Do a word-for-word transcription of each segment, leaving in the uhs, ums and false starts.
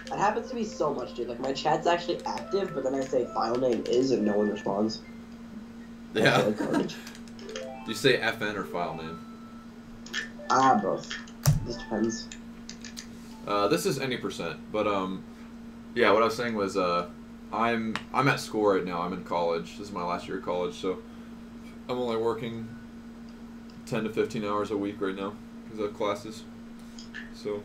It happens to me so much, dude. Like, my chat's actually active, but then I say file name is and no one responds. Yeah. Do you say F N or file name? Ah, both. Just depends. Uh, this is any percent, but um, yeah. What I was saying was, uh, I'm I'm at school right now. I'm in college. This is my last year of college, so I'm only working ten to fifteen hours a week right now because of classes. So.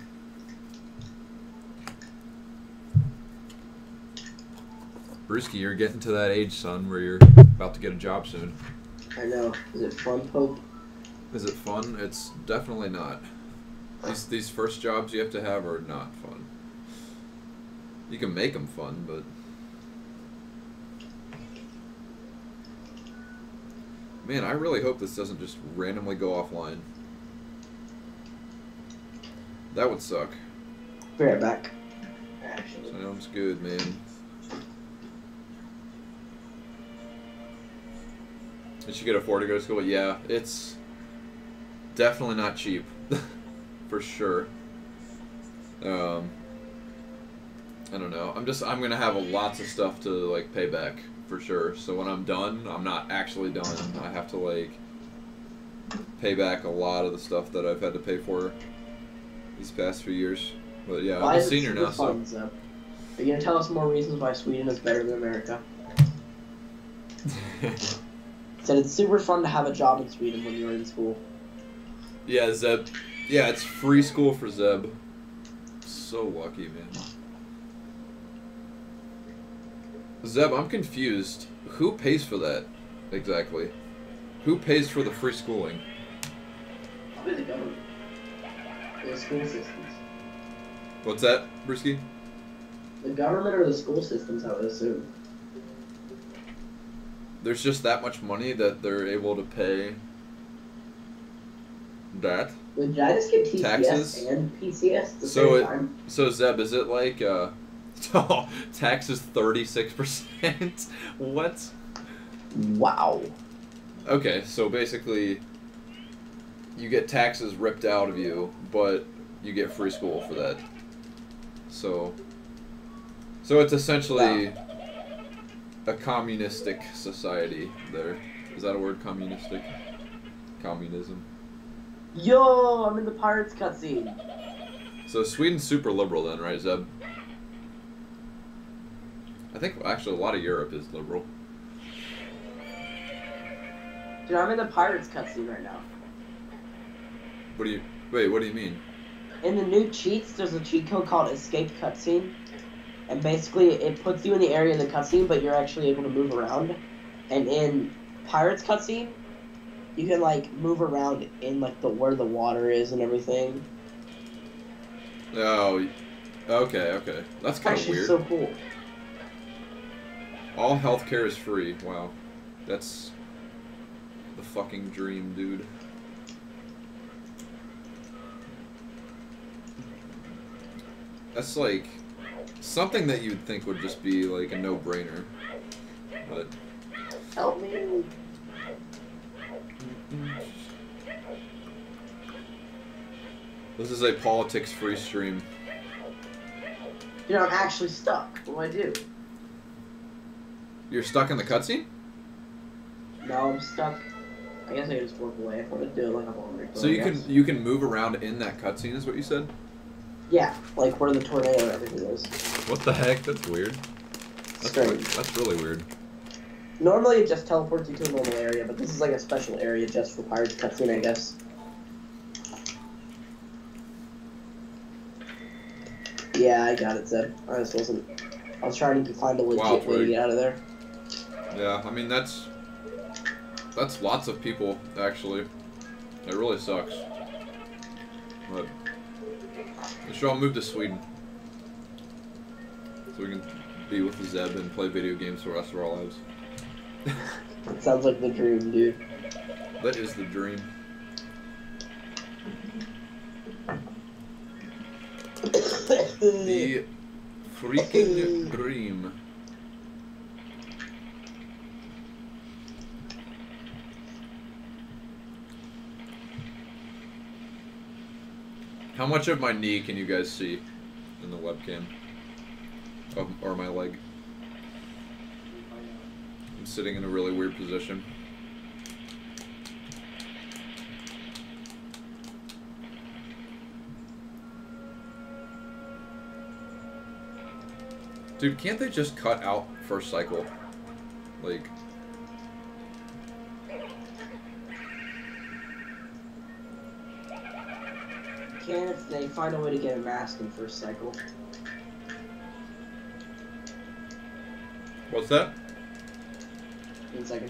Brewski, you're getting to that age, son, where you're about to get a job soon. I know. Is it fun, Pope? Is it fun? It's definitely not. These these first jobs you have to have are not fun. You can make them fun, but man, I really hope this doesn't just randomly go offline. That would suck. Be right back. Actually. Sounds good, man. Did you get afford to go to school? Yeah, it's definitely not cheap. For sure. Um, I don't know. I'm just, I'm going to have a lots of stuff to, like, pay back, for sure. So when I'm done, I'm not actually done. I have to, like, pay back a lot of the stuff that I've had to pay for these past few years. But yeah, Why I'm a is it senior super now, fun, so... Zeb? Are you going to tell us more reasons why Sweden is better than America? Said it's super fun to have a job in Sweden when you're in school. Yeah, Zeb. Yeah, it's free school for Zeb. So lucky, man. Zeb, I'm confused. Who pays for that, exactly? Who pays for the free schooling? Probably the government. The school systems. What's that, Brewski? The government or the school systems, I would assume. There's just that much money that they're able to pay that? Wait, did I just get T C S taxes and P C S at the so same it, time? So Zeb, is it like uh oh, taxes thirty-six percent? What? Wow. Okay, so basically you get taxes ripped out of you, but you get free school for that. So So it's essentially wow. a communistic society there. Is that a word, communistic? Communism. Yo, I'm in the Pirates cutscene. So Sweden's super liberal then, right, Zeb? I think actually a lot of Europe is liberal. Dude, I'm in the Pirates cutscene right now. What do you... Wait, what do you mean? In the new cheats, there's a cheat code called Escape Cutscene. And basically, it puts you in the area of the cutscene, but you're actually able to move around. And in Pirates cutscene, you can, like, move around in, like, the where the water is and everything. Oh, okay, okay. That's kind of weird. so cool. All healthcare is free. Wow. That's the fucking dream, dude. That's, like, something that you'd think would just be, like, a no-brainer. But... Help me. This is a politics-free stream. Dude, I'm actually stuck. What do I do? You're stuck in the cutscene? No, I'm stuck. I guess I can just walk away if I want to do it like I'm on. So you can you can move around in that cutscene, is what you said? Yeah, like where the tornado and everything is. What the heck? That's weird. That's Strange. weird. That's really weird. Normally it just teleports you to a normal area, but this is like a special area just for Pirates cutscene, I guess. Yeah, I got it, Zeb. I just wasn't... I was trying to find a legit wow, way to get out of there. Yeah, I mean, that's... That's lots of people, actually. It really sucks. But... We should all move to Sweden. So we can be with Zeb and play video games for the rest of our lives. It sounds like the dream, dude. That is the dream. The freaking dream. How much of my knee can you guys see in the webcam? of, or my leg. I'm sitting in a really weird position. Dude, can't they just cut out first cycle? Like... Can if they find a way to get a mask in first cycle. What's that? One second.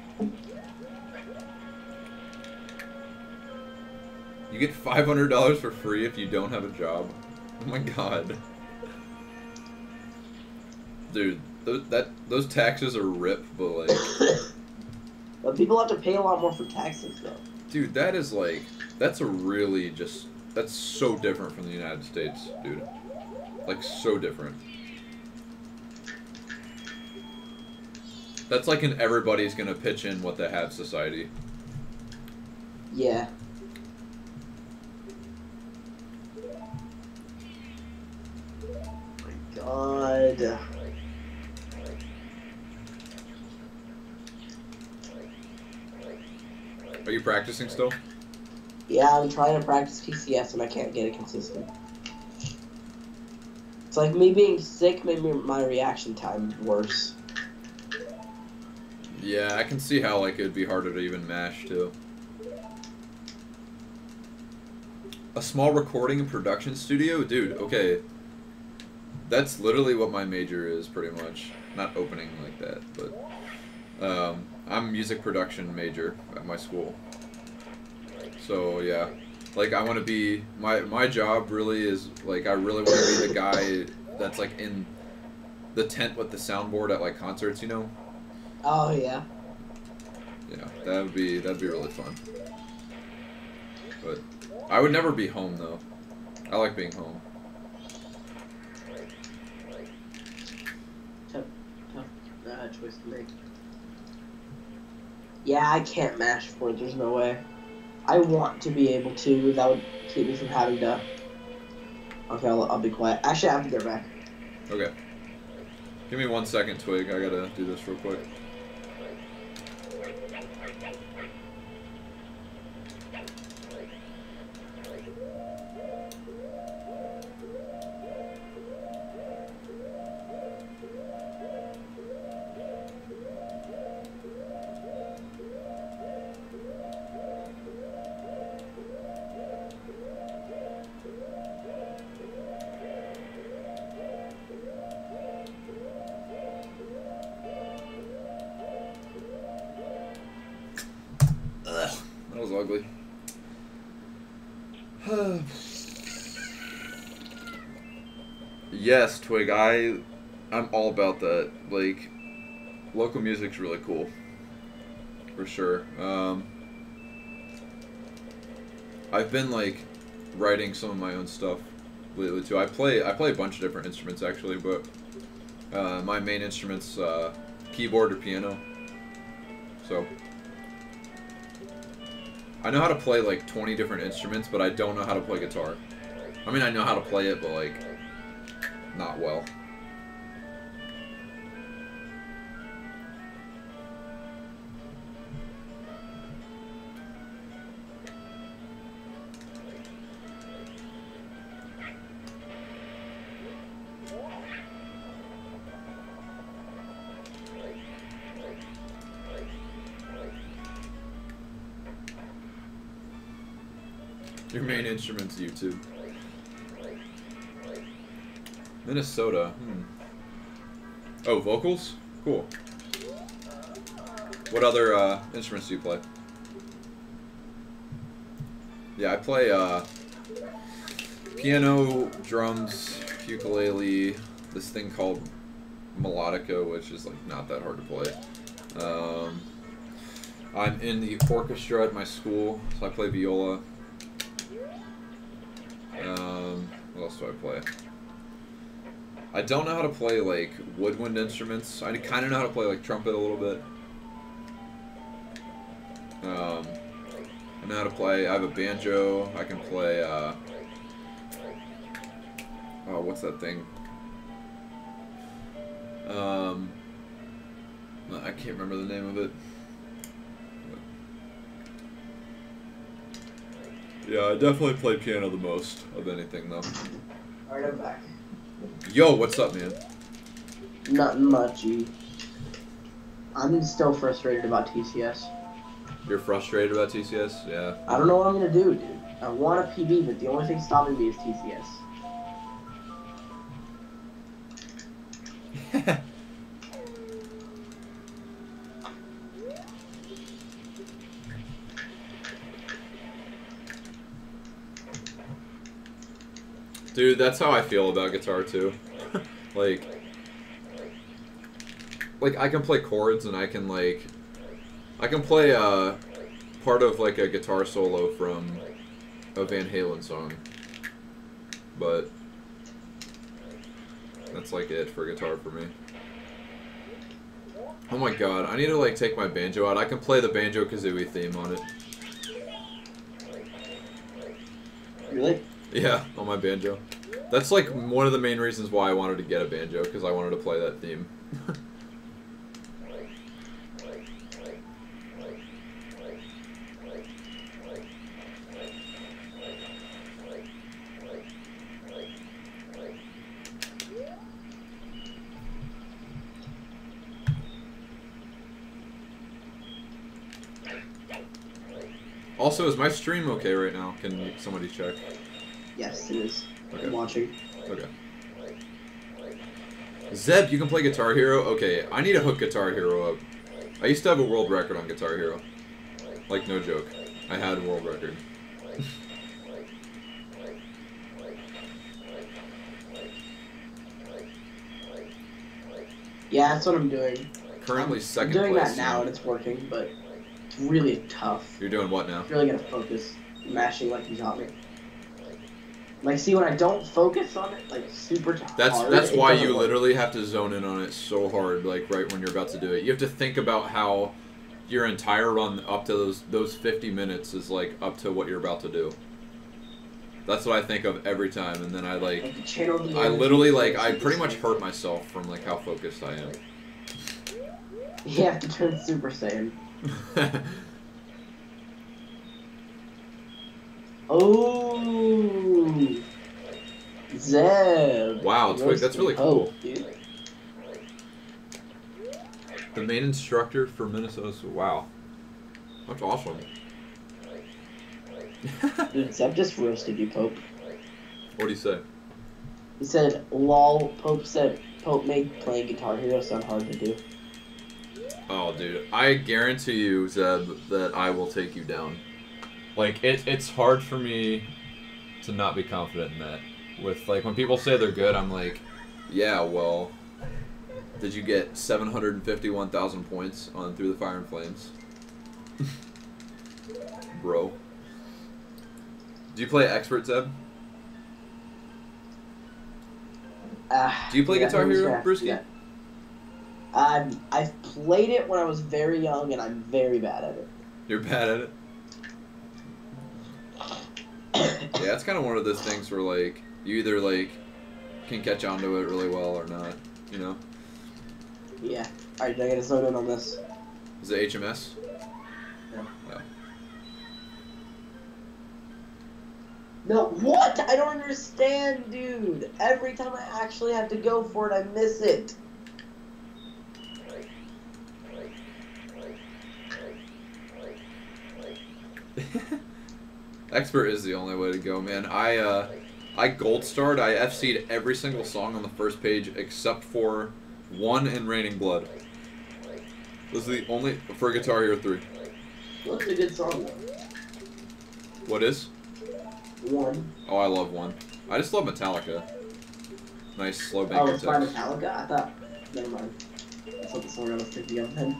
You get five hundred dollars for free if you don't have a job. Oh my god. Dude, those, that, those taxes are rip, but like... But people have to pay a lot more for taxes, though. Dude, that is like... That's a really just... That's so different from the United States, dude. Like, so different. That's like an everybody's gonna pitch in what they have society. Yeah. Oh my god. Are you practicing still? Yeah, I'm trying to practice T C S and I can't get it consistent. It's like me being sick made me, my reaction time worse. Yeah, I can see how like it'd be harder to even mash too. A small recording and production studio? Dude, okay. That's literally what my major is, pretty much. Not opening like that, but... Um, I'm a music production major at my school. So, yeah. Like, I want to be... My, my job really is, like, I really want to be the guy that's, like, in the tent with the soundboard at, like, concerts, you know? Oh, yeah. Yeah, that would be, that'd be really fun. But I would never be home, though. I like being home. Tough, tough uh, choice to make. Yeah, I can't mash for it. There's no way. I want to be able to. That would keep me from having to. Okay, I'll, I'll be quiet. Actually, I have to get back. Okay. Give me one second, Twig. I gotta do this real quick. That was ugly. Yes, Twig, I, I'm all about that. Like, local music's really cool. For sure. Um, I've been, like, writing some of my own stuff lately, too. I play, I play a bunch of different instruments, actually, but uh, my main instrument's uh, keyboard or piano. So... I know how to play like twenty different instruments, but I don't know how to play guitar. I mean, I know how to play it, but like, not well. Your main instrument's YouTube. Minnesota. Hmm. Oh, vocals? Cool. What other uh, instruments do you play? Yeah, I play uh, piano, drums, ukulele, this thing called melodica, which is like not that hard to play. Um, I'm in the orchestra at my school, so I play viola. Um, what else do I play? I don't know how to play, like, woodwind instruments. I kind of know how to play, like, trumpet a little bit. Um, I know how to play, I have a banjo. I can play, uh, oh, what's that thing? Um, I can't remember the name of it. Yeah, I definitely play piano the most of anything, though. Alright, I'm back. Yo, what's up, man? Nothing much, G. I'm still frustrated about T C S. You're frustrated about T C S? Yeah. I don't know what I'm gonna do, dude. I want a P B, but the only thing stopping me is T C S. Dude, that's how I feel about guitar too. like, like I can play chords and I can like, I can play uh, part of like a guitar solo from a Van Halen song, but that's like it for guitar for me. Oh my god, I need to like take my banjo out. I can play the Banjo-Kazooie theme on it. Really? Yeah, on my banjo. That's like one of the main reasons why I wanted to get a banjo, because I wanted to play that theme. Also, is my stream okay right now? Can somebody check? Yes, it is. Okay. I'm watching. Okay. Zeb, you can play Guitar Hero? Okay, I need to hook Guitar Hero up. I used to have a world record on Guitar Hero. Like, no joke. I had a world record. Yeah, that's what I'm doing. Currently I'm second doing place. that now and it's working, but it's really tough. You're doing what now? Really gotta focus. Mashing like you taught me. Like, see, when I don't focus on it, like, super hard... That's that's why you work. literally have to zone in on it so hard, like, right when you're about to do it. You have to think about how your entire run up to those those fifty minutes is, like, up to what you're about to do. That's what I think of every time, and then I, like... like the channel the I energy literally, to like, I super pretty much Saiyan. hurt myself from, like, how focused I am. You have to turn Super Saiyan. Oh, Zeb. Wow, Twig, that's really cool. Hope, dude. The main instructor for Minnesota. Wow. That's awesome. Dude, Zeb just roasted you, Pope. What do you say? He said, lol, Pope said, Pope made playing Guitar Hero sound hard to do. Oh, dude. I guarantee you, Zeb, that I will take you down. Like, it, it's hard for me to not be confident in that. With, like, when people say they're good, I'm like, yeah, well, did you get seven hundred fifty-one thousand points on Through the Fire and Flames? Bro. Do you play Expert, Zeb? Uh, Do you play yeah, Guitar it was Hero, fast, Brewski? yeah. Um, I've played it when I was very young, and I'm very bad at it. You're bad at it? Yeah, it's kind of one of those things where, like, you either, like, can catch on to it really well or not, you know? Yeah. Alright, I gotta zone in on this. Is it H M S? Yeah. Oh. No, what? I don't understand, dude. Every time I actually have to go for it, I miss it. Expert is the only way to go, man. I uh, I gold starred. I F C'd every single song on the first page except for one in Raining Blood. This is the only for Guitar Hero three. What's a good song? What is? One. Oh, I love one. I just love Metallica. Nice slow Oh, banker it's by text. Metallica? I thought. Never mind. That's what the song I was thinking of then.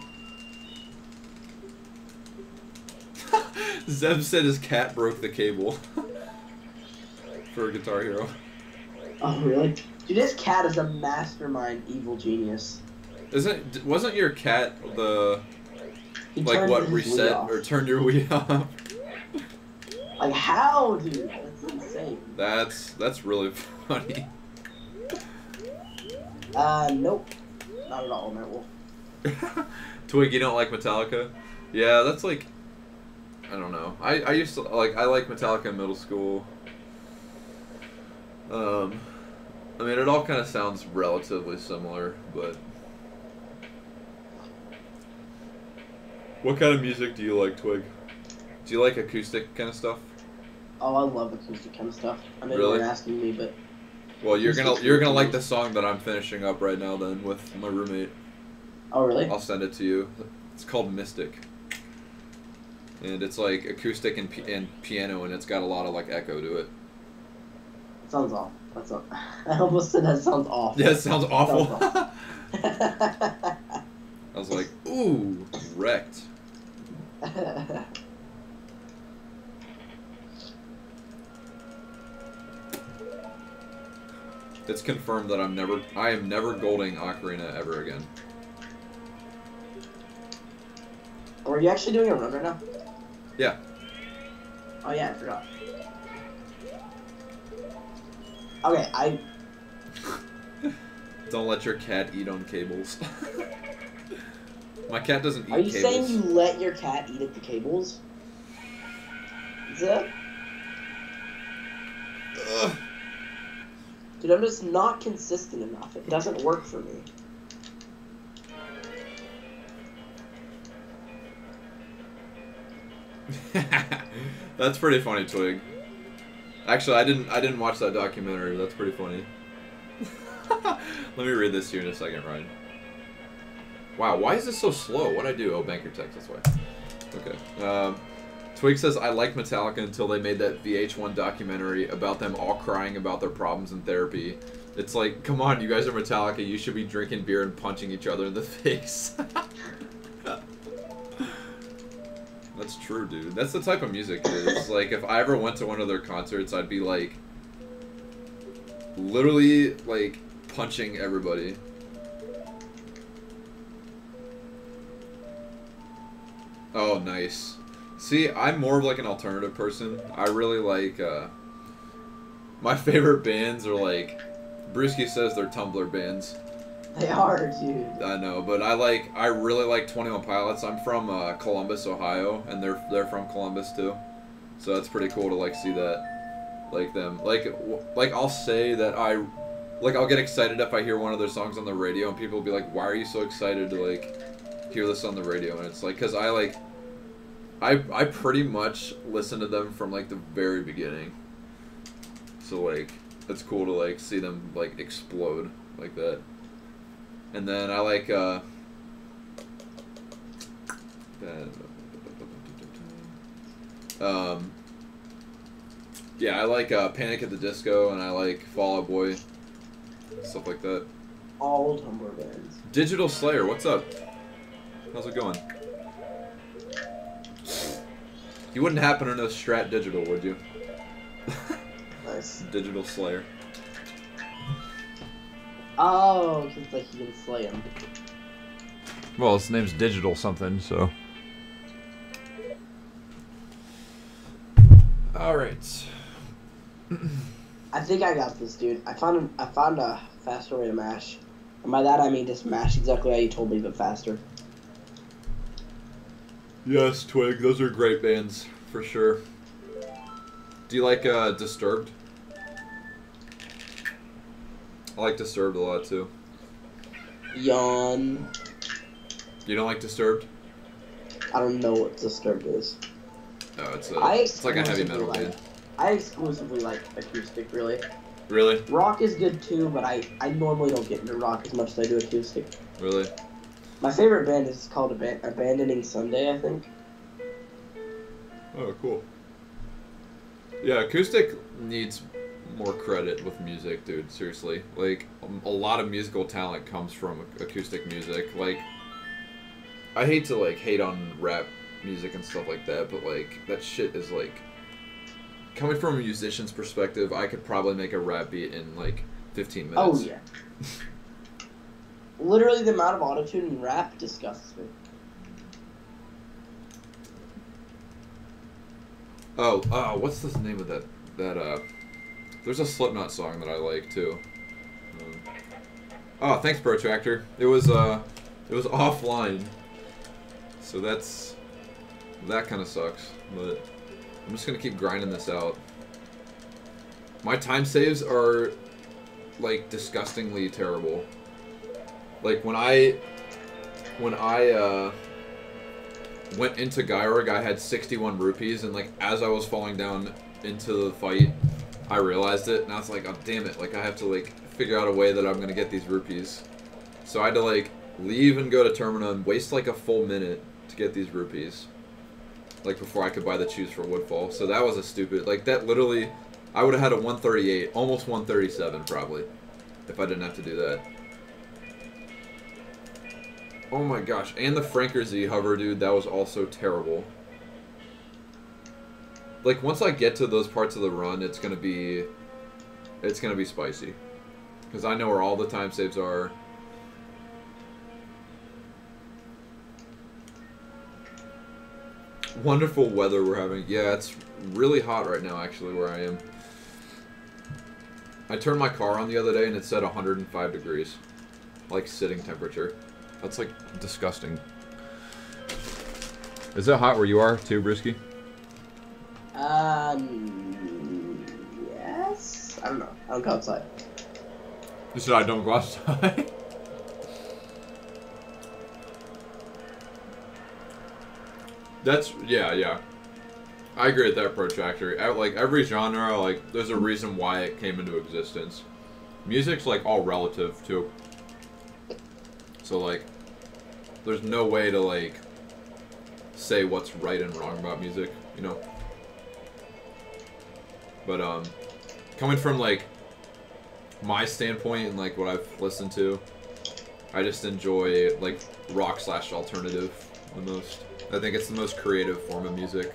Zeb said his cat broke the cable for Guitar Hero. Oh, really? Dude, this cat is a mastermind evil genius. Isn't wasn't your cat the He like turns what his Wii reset off. or turned your Wii off? Like, how, dude? That's insane. That's that's really funny. Uh, nope. Not at all, Nightwolf. Twig, you don't like Metallica? Yeah, that's like, I don't know. I, I used to, like, I like Metallica in middle school. Um, I mean, it all kind of sounds relatively similar, but... What kind of music do you like, Twig? Do you like acoustic kind of stuff? Oh, I love acoustic kind of stuff. I mean, Really? you're asking me, but... Well, you're gonna you're gonna like the song that I'm finishing up right now then with my roommate. Oh, really? I'll send it to you. It's called Mystic. And it's like acoustic and, p and piano, and it's got a lot of like echo to it. That sounds awful. That's not, I almost said that sounds awful. Yeah, it sounds awful. Sounds awful. I was like, ooh, wrecked. It's confirmed that I'm never, I am never golding Ocarina ever again. Are you actually doing a run right now? Yeah. Oh yeah, I forgot. Okay, I... Don't let your cat eat on cables. My cat doesn't eat Are you cables. saying you let your cat eat at the cables? Is that... Ugh. Dude, I'm just not consistent enough. It doesn't work for me. That's pretty funny, Twig. Actually, I didn't. I didn't watch that documentary. That's pretty funny. Let me read this here in a second, Ryan. Wow, why is this so slow? What'd I do? Oh, bank your text. That's why. Okay. Um, Twig says, I liked Metallica until they made that V H one documentary about them all crying about their problems in therapy. It's like, come on, you guys are Metallica. You should be drinking beer and punching each other in the face. That's true, dude. That's the type of music it is. Like, if I ever went to one of their concerts, I'd be, like, literally, like, punching everybody. Oh, nice. See, I'm more of, like, an alternative person. I really like, uh... my favorite bands are, like... Brewski says they're Tumblr bands. They are, dude. I know, but I like, I really like twenty-one Pilots. I'm from uh, Columbus, Ohio, and they're they're from Columbus too, so it's pretty cool to like see that, like them, like like I'll say that I, like I'll get excited if I hear one of their songs on the radio, and people will be like, "Why are you so excited to like hear this on the radio?" And it's like, cause I like, I I pretty much listen to them from like the very beginning, so like it's cool to like see them like explode like that. And then I like, uh, um, yeah, I like uh, Panic at the Disco, and I like Fall Out Boy, stuff like that. All Tumblr bands. Digital Slayer, what's up? How's it going? You wouldn't happen to know Strat Digital, would you? Nice. Digital Slayer. Oh, it's like you can slay him. Well, his name's Digital something, so. All right. I think I got this, dude. I found a, I found a faster way to mash. And by that I mean just mash exactly how you told me, but faster. Yes, Twig, those are great bands, for sure. Do you like uh, Disturbed? I like Disturbed a lot, too. Yawn. You don't like Disturbed? I don't know what Disturbed is. No, it's a, I it's like a heavy exclusively metal like, band. I exclusively like acoustic, really. Really? Rock is good too, but I, I normally don't get into rock as much as I do acoustic. Really? My favorite band is called Ab Abandoning Sunday, I think. Oh, cool. Yeah, acoustic needs more credit with music, dude. Seriously. Like, a lot of musical talent comes from acoustic music. Like, I hate to, like, hate on rap music and stuff like that, but, like, that shit is, like... Coming from a musician's perspective, I could probably make a rap beat in, like, fifteen minutes. Oh, yeah. Literally, the amount of autotune in rap disgusts me. Oh, uh, what's the name of that, that, uh... There's a Slipknot song that I like, too. Um, Oh, thanks, Protractor. It was uh, it was offline, so that's that kind of sucks. But I'm just gonna keep grinding this out. My time saves are like disgustingly terrible. Like when I when I uh, went into Gyrog, I had sixty-one rupees, and like as I was falling down into the fight, I realized it, and I was like, oh damn it! Like I have to like figure out a way that I'm gonna get these rupees. So I had to like leave and go to Termina and waste like a full minute to get these rupees, like before I could buy the Choose for Woodfall. So that was a stupid, like that literally, I would have had a one thirty-eight, almost one thirty-seven probably, if I didn't have to do that. Oh my gosh, and the Franker Z hover, dude, that was also terrible. Like once I get to those parts of the run, it's gonna be, it's gonna be spicy. Because I know where all the time saves are. Wonderful weather we're having. Yeah, it's really hot right now, actually, where I am. I turned my car on the other day and it said one hundred five degrees. Like, sitting temperature. That's, like, disgusting. Is it hot where you are, too, Brisky? Um, yes? I don't know. I don't go outside. You said I don't go outside? That's, yeah, yeah. I agree with that, Protractor. I, like, every genre, like, there's a reason why it came into existence. Music's, like, all relative, too. So, like, there's no way to, like, say what's right and wrong about music, you know? But, um, coming from, like, my standpoint and, like, what I've listened to, I just enjoy, like, rock slash alternative the most. I think it's the most creative form of music.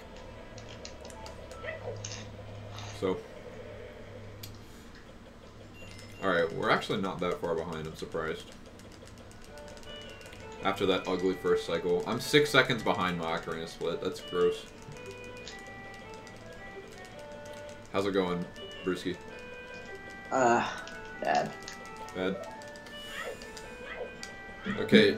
So. Alright, we're actually not that far behind, I'm surprised. After that ugly first cycle. I'm six seconds behind my Ocarina Split. That's gross. How's it going, Brewski? Uh, bad. Bad? Okay.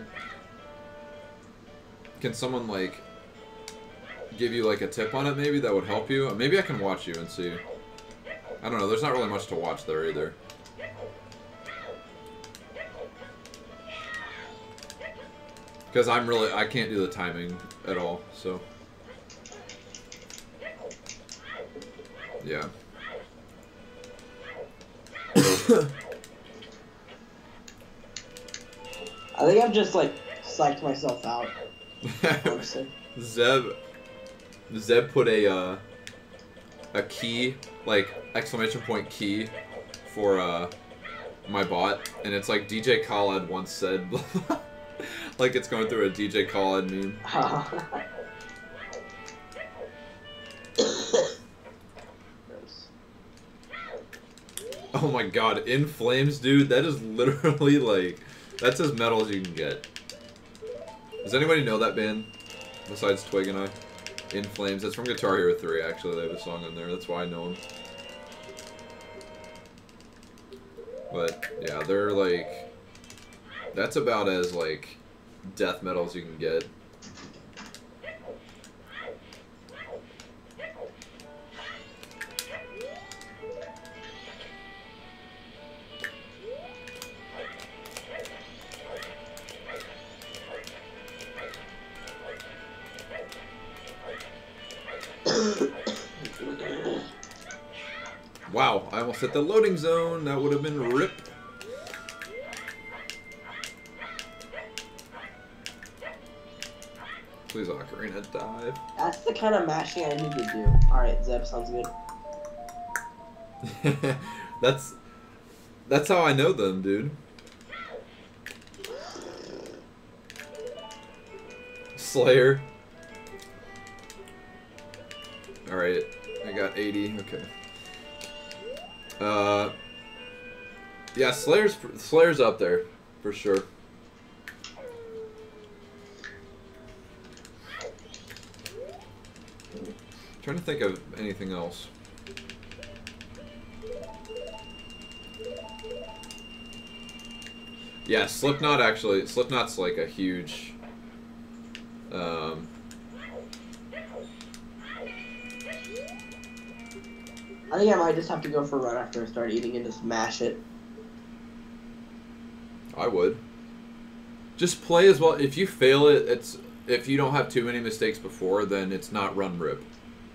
Can someone, like, give you, like, a tip on it, maybe? That would help you? Maybe I can watch you and see. I don't know. There's not really much to watch there, either. Because I'm really... I can't do the timing at all, so... Yeah. I think I've just, like, psyched myself out. Honestly. Zeb... Zeb put a, uh... a key, like, exclamation point key for, uh... my bot. And it's like D J Khaled once said... like it's going through a D J Khaled meme. Oh my god, In Flames, dude, that is literally like, that's as metal as you can get. Does anybody know that band? Besides Twig and I? In Flames, that's from Guitar Hero three, actually, they have a song on there, that's why I know them. But, yeah, they're like, that's about as like, death metal as you can get. Wow, I almost hit the loading zone. That would have been rip. Please, Ocarina, dive. That's the kind of mashing I need to do. Alright, Zeb, sounds good. that's that's how I know them, dude. Slayer. Alright, I got eighty, okay. Uh, yeah, Slayer's Slayer's up there for sure. Trying to think of anything else. Yeah, Slipknot actually. Slipknot's like a huge. Um, I think I might just have to go for a run after I start eating and just mash it. I would. Just play as well. If you fail it, it's if you don't have too many mistakes before, then it's not run rip.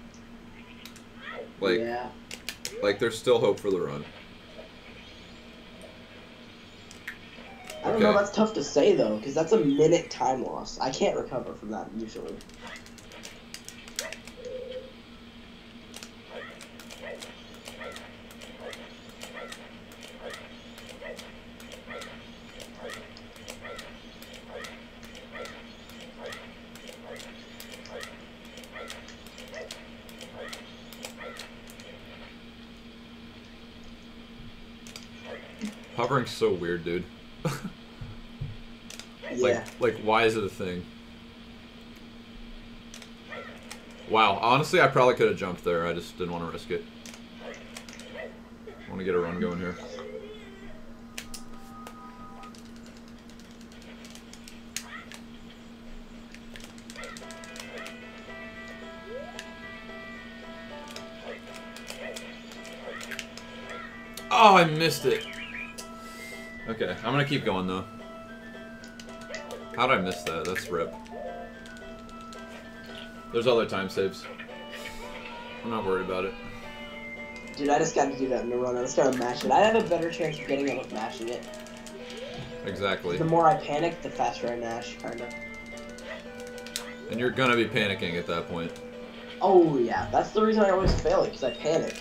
Like, yeah. like there's still hope for the run. I don't know, that's tough to say though, because that's a minute time loss. I can't recover from that usually. Hovering's so weird, dude. Yeah. Like, like, why is it a thing? Wow, honestly, I probably could have jumped there. I just didn't want to risk it. I want to get a run going here. Oh, I missed it. Okay, I'm gonna keep going though. How'd I miss that? That's rip. There's other time saves. I'm not worried about it. Dude, I just got to do that in the run. I just got to mash it. I have a better chance of getting it with mashing it. Exactly. The more I panic, the faster I mash, kind of. And you're gonna be panicking at that point. Oh, yeah. That's the reason I always fail it, because I panic.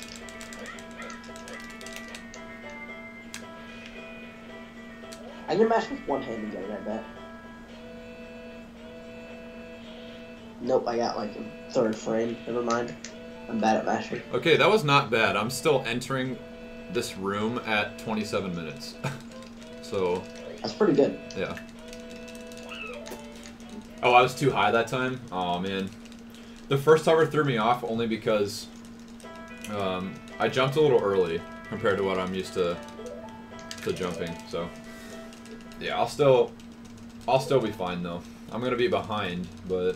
I can mash with one hand and get it, I bet. Nope, I got like a third frame. Never mind. I'm bad at mashing. Okay, that was not bad. I'm still entering this room at twenty-seven minutes. So... That's pretty good. Yeah. Oh, I was too high that time? Oh, man. The first hover threw me off only because um, I jumped a little early compared to what I'm used to to jumping, so... Yeah, I'll still... I'll still be fine, though. I'm gonna be behind, but...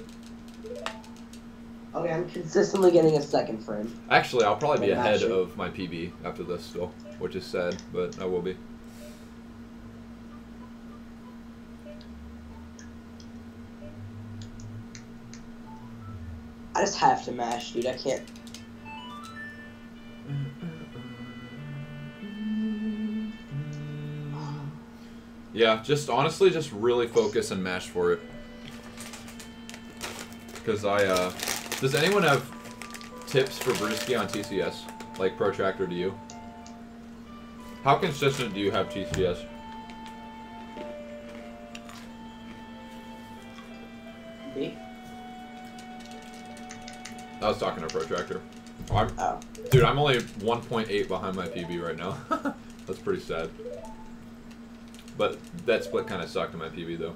Okay, I'm consistently getting a second frame. Actually, I'll probably be I'm ahead actually- of my P B after this still, which is sad, but I will be. I just have to mash, dude. I can't. Yeah, just honestly, just really focus and mash for it. Because I, uh... Does anyone have tips for Brewski on T C S? Like Protractor to you? How consistent do you have T C S? Me? I was talking to Protractor. Oh, I'm, Oh. dude, I'm only one point eight behind my P B right now. That's pretty sad. But that split kind of sucked in my P B, though.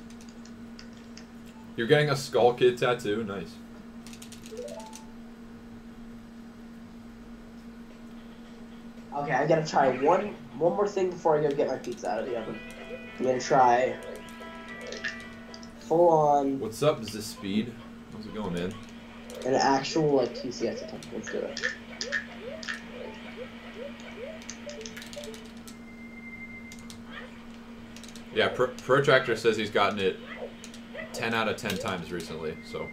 You're getting a Skull Kid tattoo? Nice. Okay, I gotta try one one more thing before I go get my pizza out of the oven. I'm gonna try full on What's up, is this Speed? How's it going, man? an actual like T C S attempt. Let's do it. Yeah, Pro Protractor says he's gotten it ten out of ten times recently, so...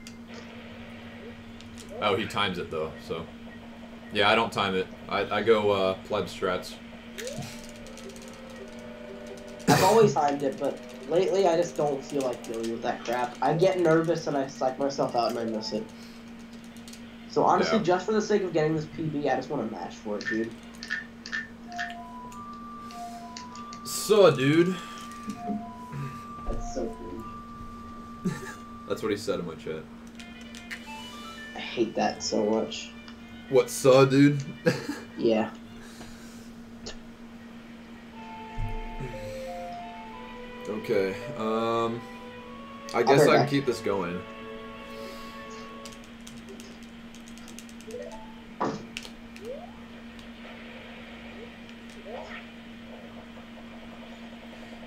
Oh, he times it, though, so... Yeah, I don't time it. I, I go uh, pleb strats. I've always timed it, but lately I just don't feel like dealing with that crap. I get nervous and I psych myself out and I miss it. So honestly, Yeah. just for the sake of getting this P B, I just want to mash for it, dude. So, dude. That's so cringe. That's what he said in my chat. I hate that so much. What, so, dude? Yeah. Okay, um... I I'll guess be I can back. keep this going.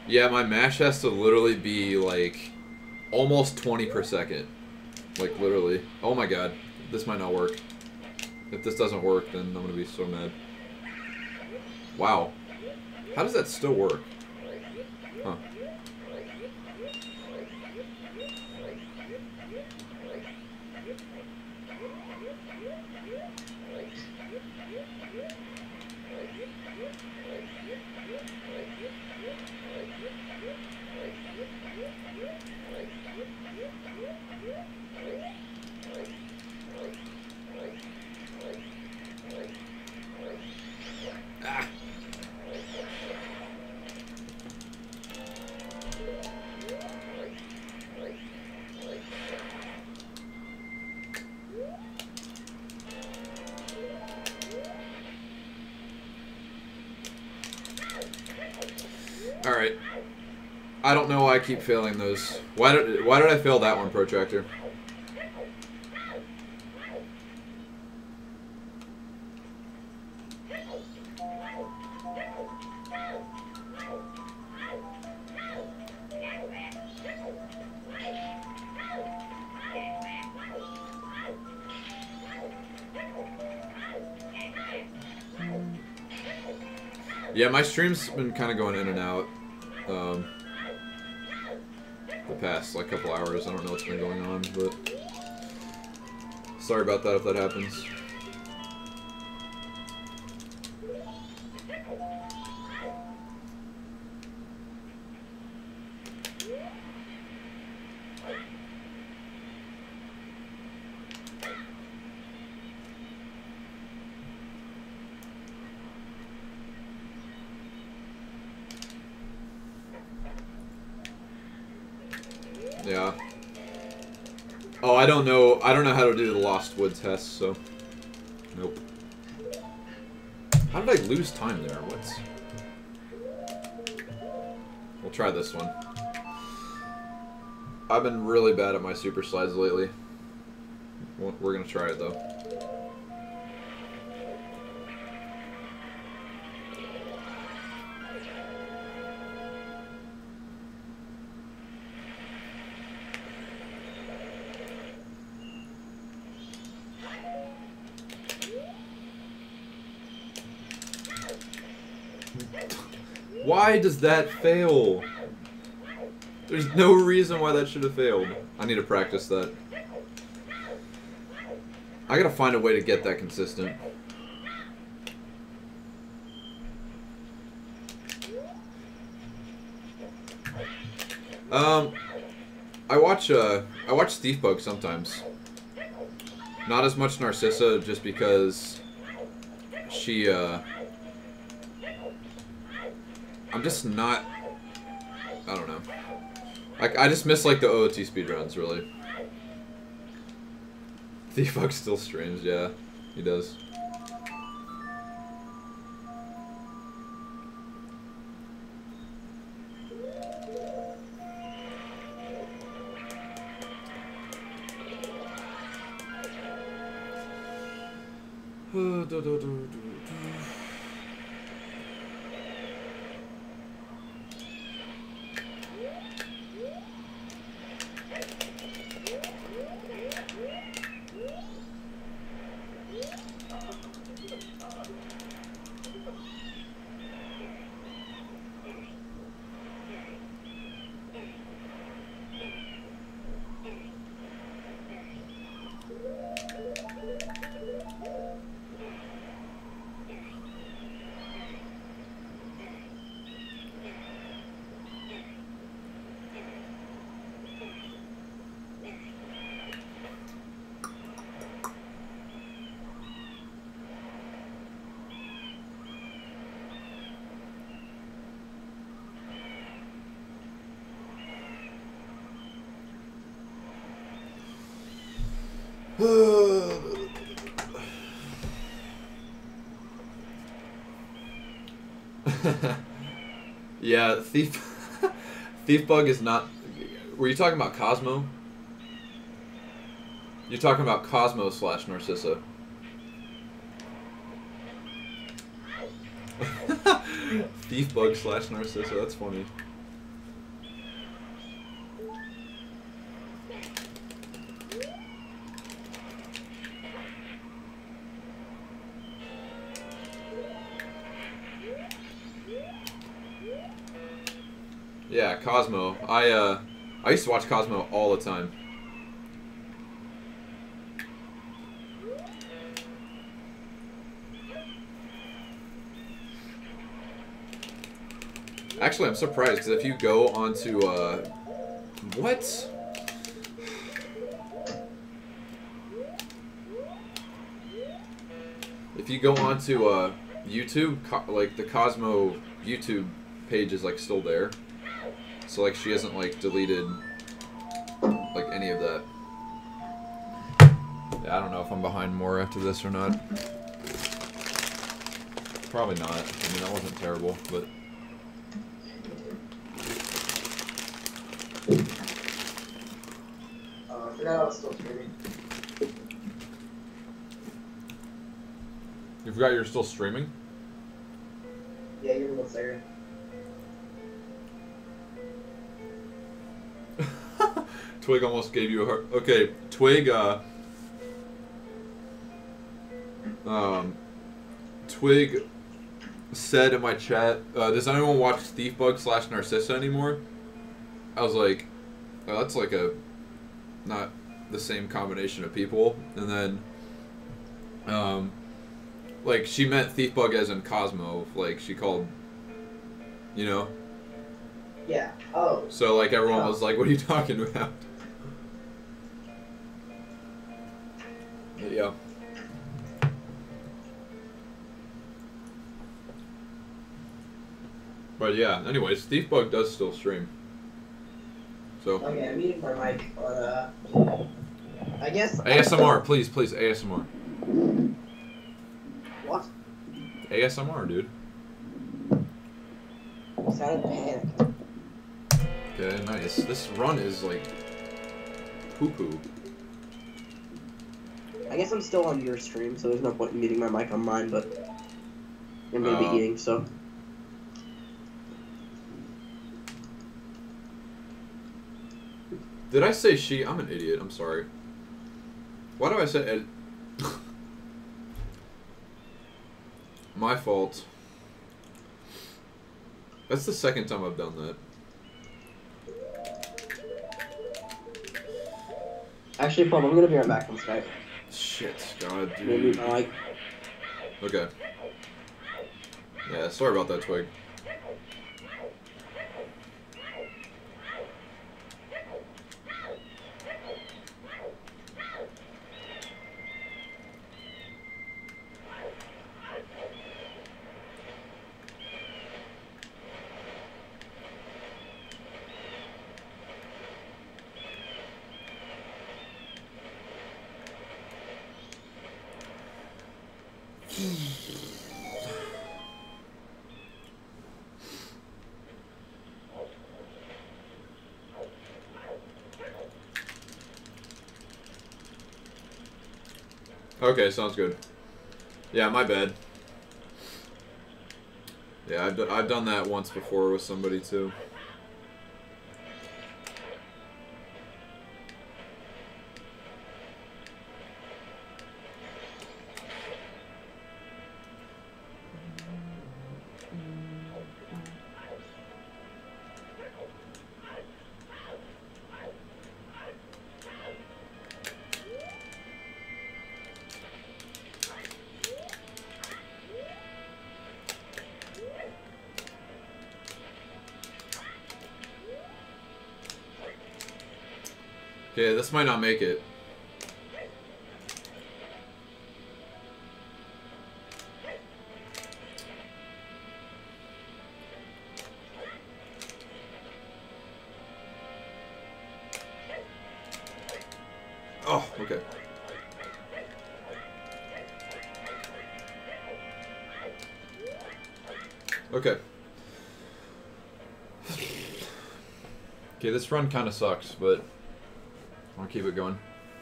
Yeah, my mash has to literally be like almost twenty per second. Like literally. Oh my god. This might not work. If this doesn't work, then I'm gonna be so mad. Wow. How does that still work? Huh. Ah. Alright. I don't know why I keep failing those. Why did why did I fail that one, Protractor? Yeah, my stream's been kind of going in and out um, the past like couple hours. I don't know what's been going on, but sorry about that if that happens. Yeah. Oh, I don't know. I don't know how to do the Lost Wood test, so nope. How did I lose time there? What's? We'll try this one. I've been really bad at my super slides lately. We're gonna try it though. Why does that fail? There's no reason why that should have failed. I need to practice that. I gotta find a way to get that consistent. Um, I watch uh, I watch Thiefbug sometimes. Not as much Narcissa, just because she uh. I'm just not... I don't know. Like, I just miss, like, the O O T speedruns, really. Thiefbug still streams, yeah. He does. Yeah, Thief Thiefbug is not... Were you talking about Cosmo? You're talking about Cosmo slash Narcissa. Thiefbug slash Narcissa, that's funny. Yeah, Cosmo. I uh, I used to watch Cosmo all the time. Actually, I'm surprised because if you go onto uh, what? If you go onto uh, YouTube, co like the Cosmo YouTube page is like still there. So like she hasn't like deleted like any of that. Yeah, I don't know if I'm behind more after this or not. Probably not. I mean, that wasn't terrible, but. Uh, I forgot I was still streaming. You forgot you're still streaming? Yeah, you're almost there. Twig almost gave you a heart. Okay, Twig, uh... Um... Twig said in my chat, uh, does anyone watch Thiefbug slash Narcissa anymore? I was like, oh, that's like a... not the same combination of people. And then... Um... Like, she meant Thiefbug as in Cosmo. Like, she called... You know? Yeah. Oh. So, like, everyone Oh. was like, what are you talking about? Yeah. But yeah, anyways, Thiefbug does still stream. So. Okay, I'm muting my mic, but uh, I guess. A S M R, please, please, A S M R. What? A S M R, dude. You sounded panicked. Okay, nice. This run is like poo-poo. I guess I'm still on your stream, so there's no point in muting my mic on mine, but you're maybe Uh, eating, so. Did I say she? I'm an idiot. I'm sorry. Why do I say ed? My fault. That's the second time I've done that. Actually, Paul, I'm gonna be right back on Skype. Shit, God, Maybe dude. my mic. Okay. Yeah, sorry about that, Twig. Okay, sounds good. Yeah, my bad. Yeah, I've, d I've done that once before with somebody too. Okay, this might not make it. Oh, okay. Okay. Okay, this run kind of sucks, but I'll keep it going.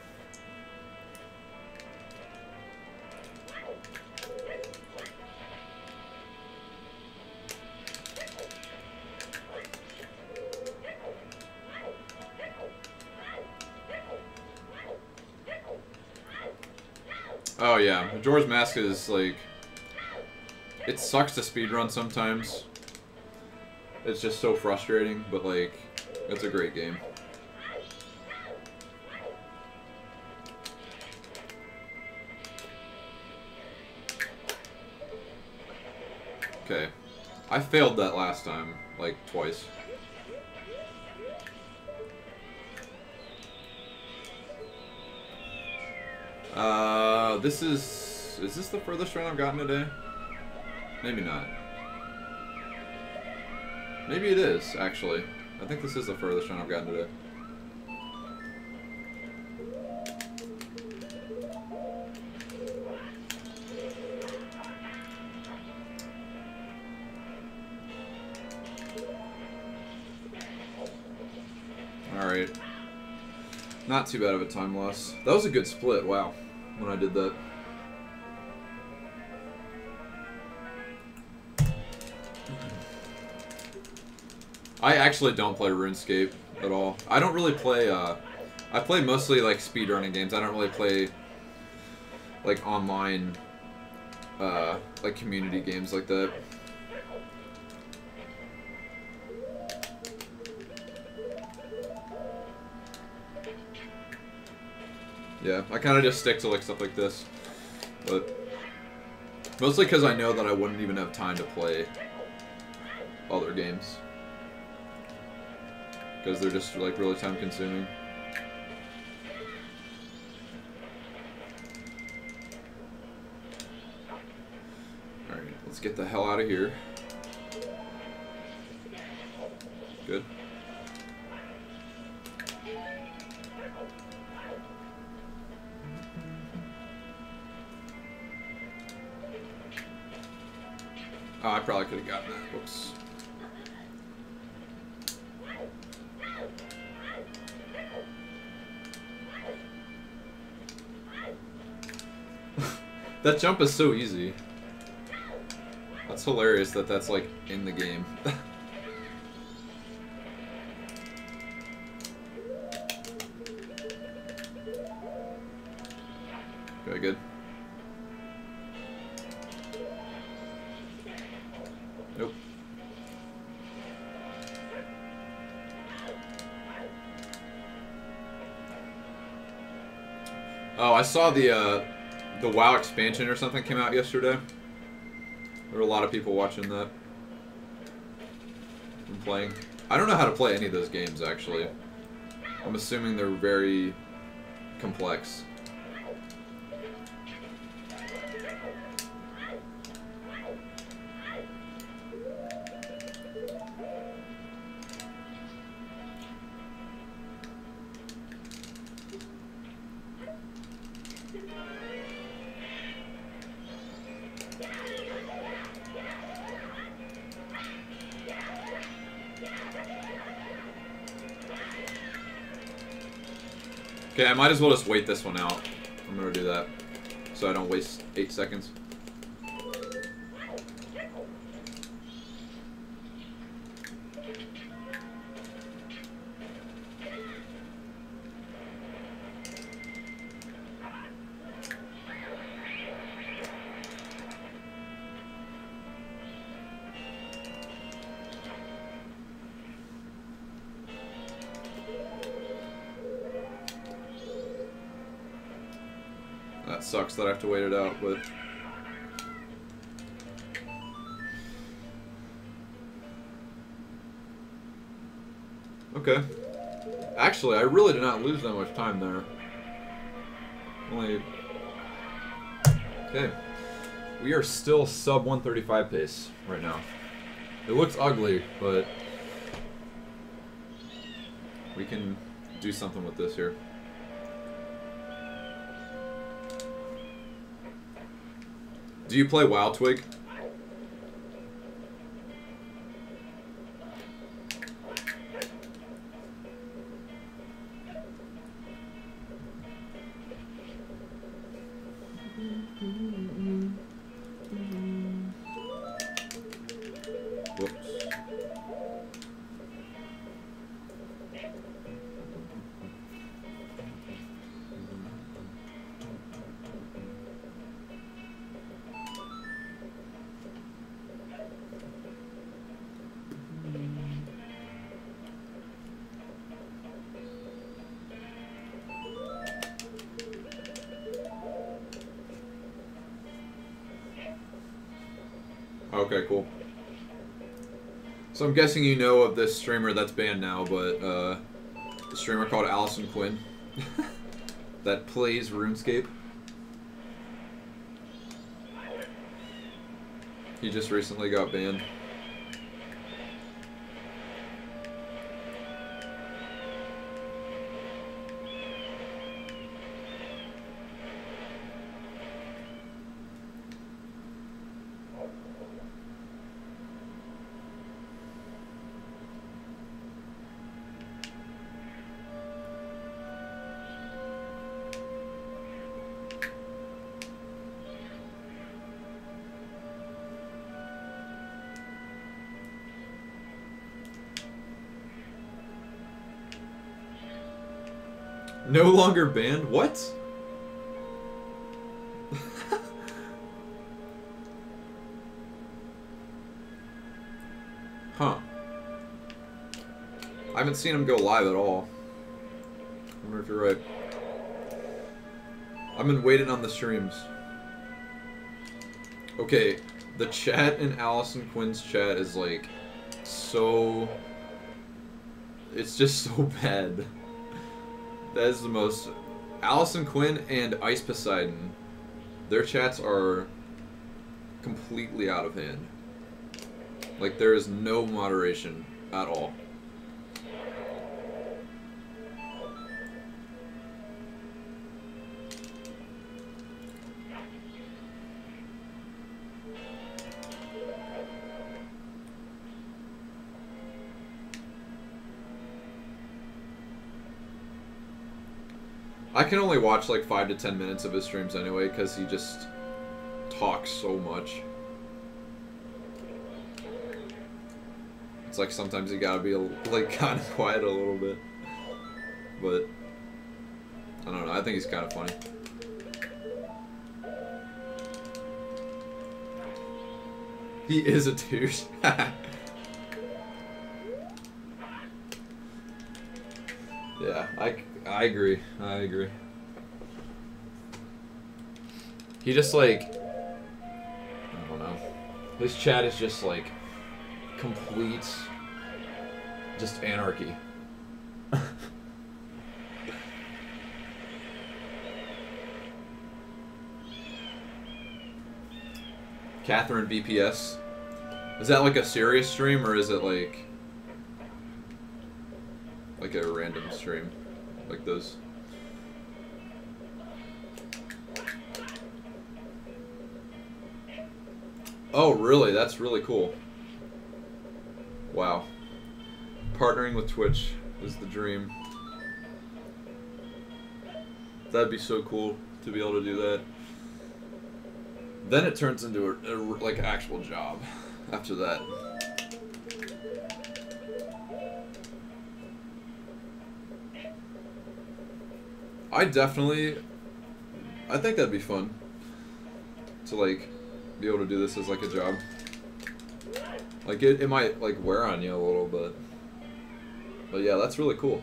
Oh yeah, Majora's Mask is like... It sucks to speedrun sometimes. It's just so frustrating, but like, it's a great game. Okay. I failed that last time, like, twice. Uh, this is... Is this the furthest run I've gotten today? Maybe not. Maybe it is, actually. I think this is the furthest run I've gotten today. Alright. Not too bad of a time loss. That was a good split, wow, when I did that. I actually don't play RuneScape at all. I don't really play, uh... I play mostly, like, speedrunning games. I don't really play, like, online, uh, like, community games like that. Yeah, I kind of just stick to like stuff like this, but mostly because I know that I wouldn't even have time to play other games because they're just like really time consuming. All right, let's get the hell out of here. Good. Oh, I probably could have gotten that. Whoops. That jump is so easy. That's hilarious that that's like in the game. Very good. Nope. Oh, I saw the uh, the WoW expansion or something came out yesterday. There were a lot of people watching that and playing. I don't know how to play any of those games actually. I'm assuming they're very complex. Okay, I might as well just wait this one out. I'm gonna do that, so I don't waste eight seconds. That sucks that I have to wait it out, but... Okay. Actually, I really did not lose that much time there. Only... Okay. We are still sub one thirty-five pace right now. It looks ugly, but... we can do something with this here. Do you play WoW, Twig? Whoops. Okay, cool. So I'm guessing you know of this streamer that's banned now, but uh, a streamer called Allison Quinn that plays RuneScape. He just recently got banned. No longer banned? What? Huh. I haven't seen him go live at all. I wonder if you're right. I've been waiting on the streams. Okay, the chat in Allison Quinn's chat is like so... It's just so bad. That is the most... Allison Quinn and Ice Poseidon, their chats are completely out of hand. Like, there is no moderation at all. I can only watch like five to ten minutes of his streams anyway, because he just talks so much. It's like sometimes you gotta be a, like kind of quiet a little bit, but I don't know. I think he's kind of funny. He is a douche. Yeah, I, I agree. I agree. He just like, I don't know. His chat is just like complete, just anarchy. Catherine B P S. Is that like a serious stream or is it like like a random stream? Like those? Oh, really? That's really cool. Wow. Partnering with Twitch is the dream. That'd be so cool to be able to do that. Then it turns into a, a like actual job after that. I definitely, I think that'd be fun to like be able to do this as like a job. Like it, it might like wear on you a little bit, but yeah, that's really cool.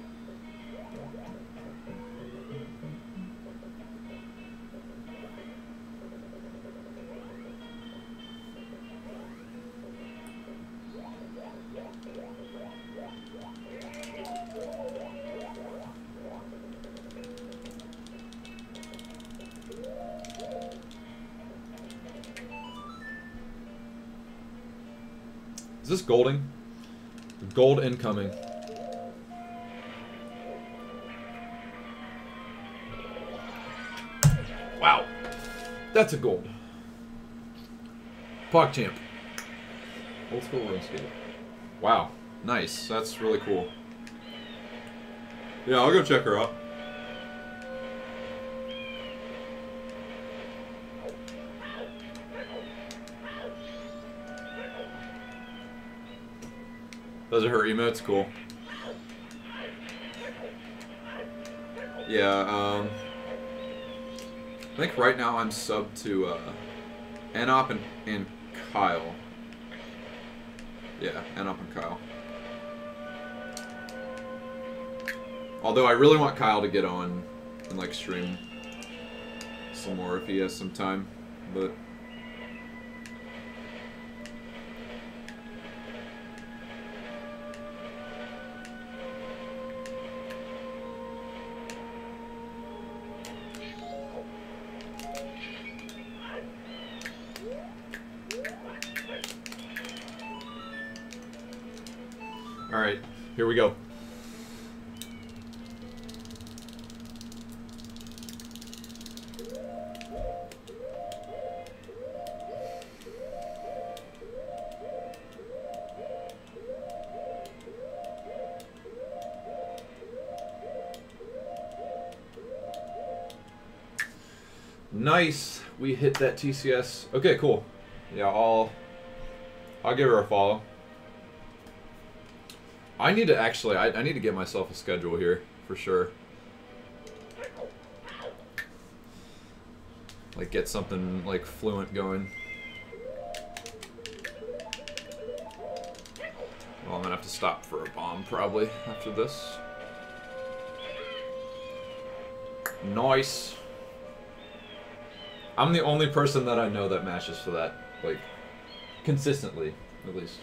Is this golding? Gold incoming. Wow. That's a gold. PogChamp. Old school RuneScape. Wow. Nice. That's really cool. Yeah, I'll go check her out. Those are her emotes, cool. Yeah, um... I think right now I'm subbed to, uh... Anop and, and Kyle. Yeah, Anop and Kyle. Although I really want Kyle to get on and, like, stream some more if he has some time, but... Alright, here we go. Nice. We hit that T C S. Okay, cool. Yeah, I'll I'll give her a follow. I need to actually I, I need to get myself a schedule here for sure. Like get something like fluent going. Well, I'm gonna have to stop for a bomb probably after this. Nice. I'm the only person that I know that matches for that, like, consistently, at least.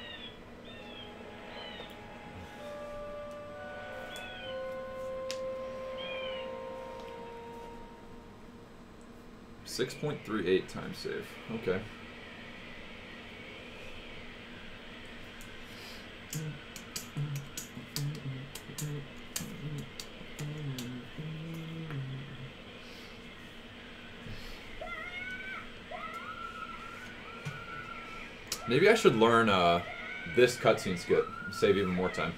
six point three eight times save. Okay. Maybe I should learn uh, this cutscene skip, save even more time.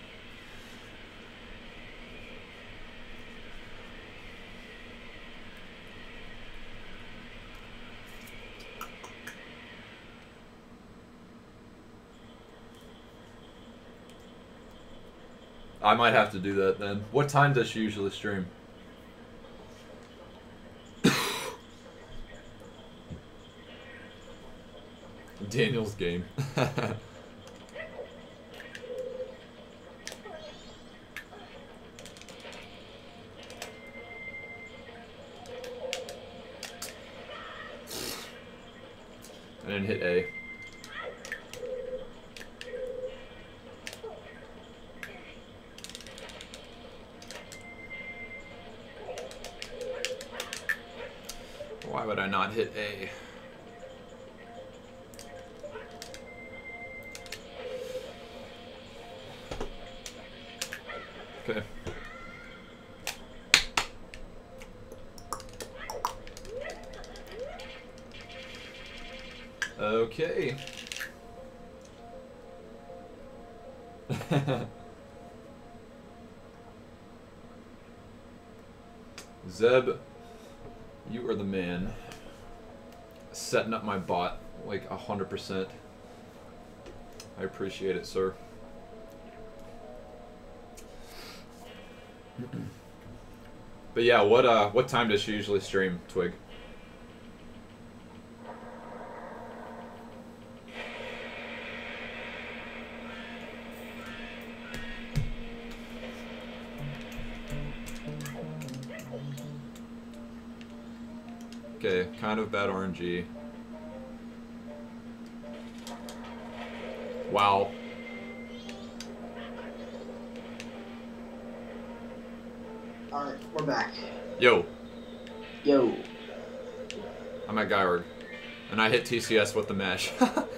I might have to do that then. What time does she usually stream? Daniel's game. I didn't hit A. Why would I not hit A? Okay. Okay. Zeb, you are the man. Setting up my bot like a hundred percent. I appreciate it, sir. But yeah, what uh, what time does she usually stream, Twig? Okay, kind of bad R N G. Wow. Alright, we're back. Yo. Yo. I'm at Guyord. And I hit T C S with the mesh.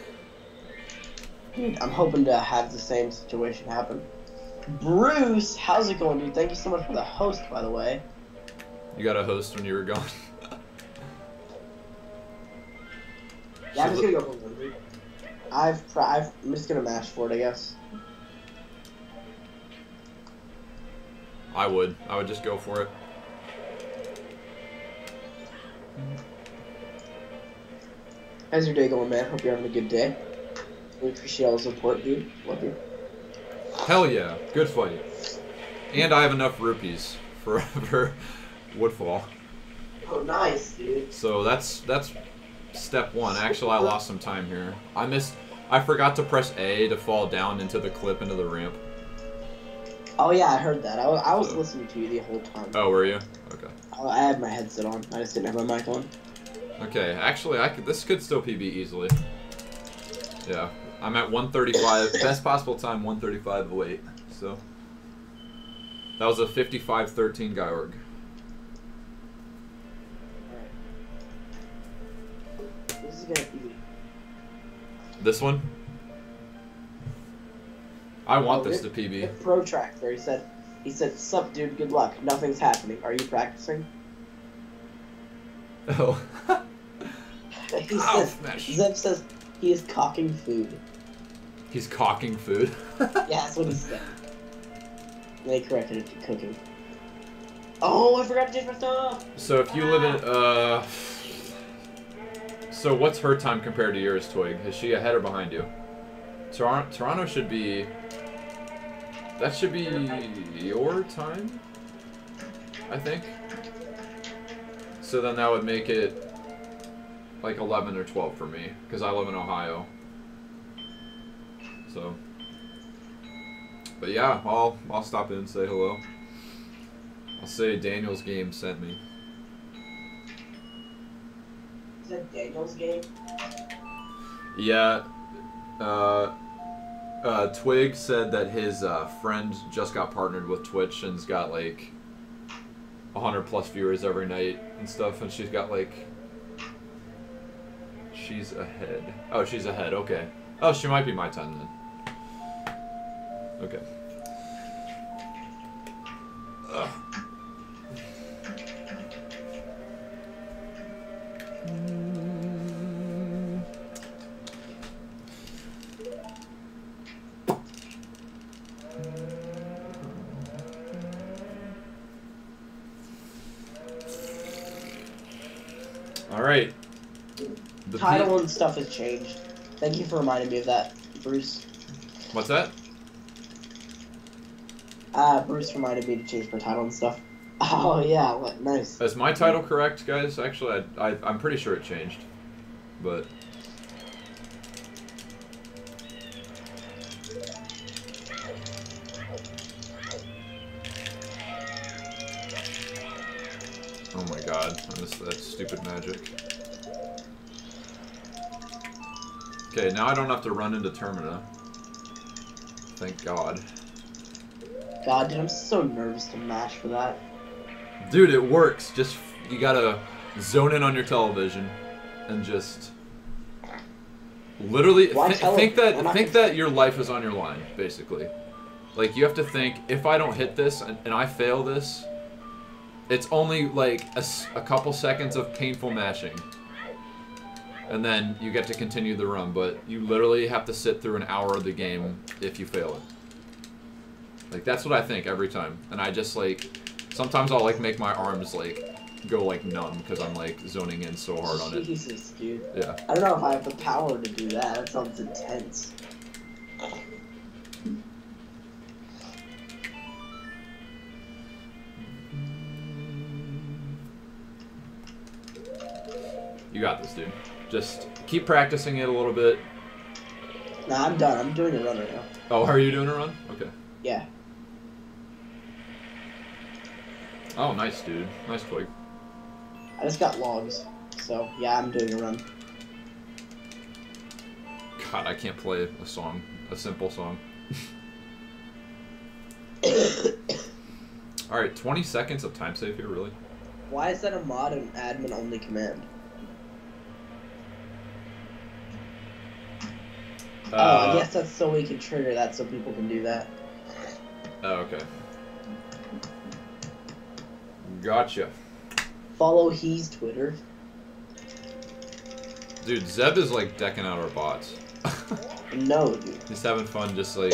Dude, I'm hoping to have the same situation happen. Bruce, how's it going, dude? Thank you so much for the host, by the way. You got a host when you were gone. Yeah, I'm just gonna go for one hundred. I've, I've, I'm just gonna mash for it, I guess. I would. I would just go for it. How's your day going, man? Hope you're having a good day. We appreciate all the support, dude. Love you. Hell yeah. Good fight. And I have enough rupees for, for Woodfall. Oh, nice, dude. So that's that's step one. Actually, I lost some time here. I missed. I forgot to press A to fall down into the clip into the ramp. Oh yeah, I heard that. I, wa- I was So- listening to you the whole time. Oh, were you? Okay. Oh, I had my headset on. I just didn't have my mic on. Okay. Actually, I could. This could still P B easily. Yeah. I'm at one thirty-five. Best possible time, one thirty-five oh eight. So that was a fifty-five thirteen Guyord. Alright. This is gonna be. This one? I want Oh, this Rip- to P B. Rip Protractor, he said, he said, sup dude, good luck, nothing's happening. Are you practicing? Oh. He Ow, says, smash. Zeb says he is cocking food. He's cocking food. Yeah, that's what he said. And they corrected it to cooking. Oh, I forgot to change my stuff! So if you live in, uh... So what's her time compared to yours, Twig? Is she ahead or behind you? Toronto, Toronto should be... That should be your time? I think. So then that would make it like eleven or twelve for me, because I live in Ohio. So... But yeah, I'll, I'll stop in and say hello. I'll say Daniel's game sent me. Is that Daniel's game? Yeah, uh, uh, Twig said that his uh, friend just got partnered with Twitch and's got like one hundred plus viewers every night and stuff, and she's got like... She's ahead. Oh, she's ahead, okay. Oh, she might be my time then. Okay. Ugh. All right. The Title P- and stuff has changed. Thank you for reminding me of that, Bruce. What's that? Uh, Bruce reminded me to change my title and stuff. Oh, yeah, what, nice. Is my title correct, guys? Actually, I, I, I'm pretty sure it changed. But... Oh my god, I missed that stupid magic. Okay, now I don't have to run into Termina. Thank god. God, dude, I'm so nervous to mash for that. Dude, it works. Just, you gotta zone in on your television and just... Literally, Why th tele- think that I'm not think gonna- that your life is on your line, basically. Like, you have to think, if I don't hit this and, and I fail this, it's only like a, s- a couple seconds of painful mashing. And then you get to continue the run, but you literally have to sit through an hour of the game if you fail it. Like, that's what I think every time. And I just, like, sometimes I'll, like, make my arms, like, go, like, numb because I'm, like, zoning in so hard on it. Jesus, dude. Yeah. I don't know if I have the power to do that. That sounds intense. You got this, dude. Just keep practicing it a little bit. Nah, I'm done. I'm doing a run right now. Oh, are you doing a run? Okay. Yeah. Oh, nice, dude. Nice twig. I just got logs. So, yeah, I'm doing a run. God, I can't play a song. A simple song. Alright, twenty seconds of time save here, really? Why is that a mod and admin only command? Uh, oh, I guess that's so we can trigger that so people can do that. Oh, okay. Gotcha. Follow he's Twitter. Dude, Zeb is like decking out our bots. No, dude. He's having fun just like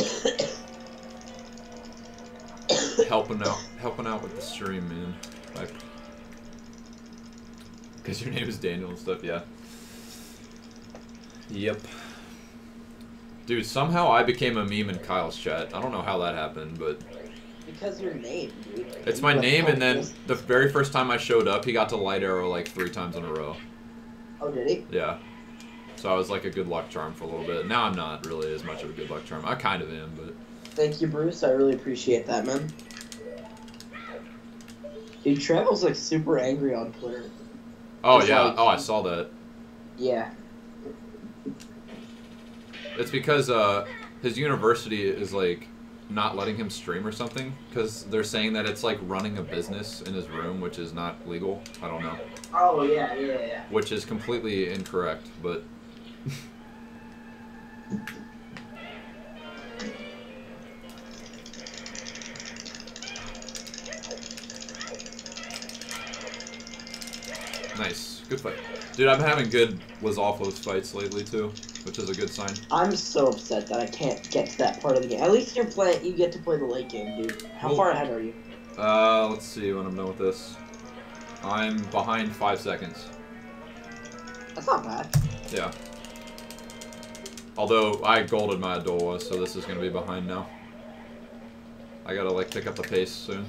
helping out helping out with the stream, man. Like, cause your name is Daniel and stuff, yeah. Yep. Dude, somehow I became a meme in Kyle's chat. I don't know how that happened, but Because your name, dude. it's You my have name, and then focus. the very first time I showed up, he got to light arrow like three times in a row. Oh, did he? Yeah. So I was like a good luck charm for a little bit. Now I'm not really as much of a good luck charm. I kind of am, but... Thank you, Bruce. I really appreciate that, man. Dude, Trevor's like super angry on Twitter. Oh, It's yeah. like- Oh, I saw that. Yeah. It's because uh, his university is like not letting him stream or something, because they're saying that it's like running a business in his room, which is not legal. I don't know. Oh, yeah, yeah, yeah. Which is completely incorrect, but... Nice. Good fight. Dude, I'm having good Lizalfos fights lately, too, which is a good sign. I'm so upset that I can't get to that part of the game. At least you're playing. You get to play the late game, dude. How Well, far ahead are you? Uh, let's see when I'm done with this. I'm behind five seconds. That's not bad. Yeah. Although, I golded my Adola, so this is going to be behind now. I gotta, like, pick up the pace soon.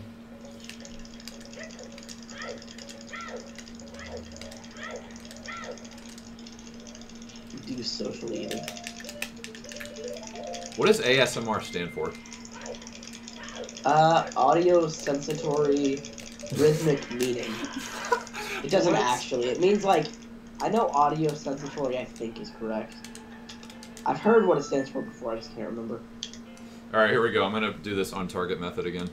Do social eating. What does A S M R stand for? Uh, audio sensatory rhythmic meaning. It doesn't What? actually. It means like, I know audio sensatory. I think is correct. I've heard what it stands for before. I just can't remember. All right, here we go. I'm gonna do this on target method again.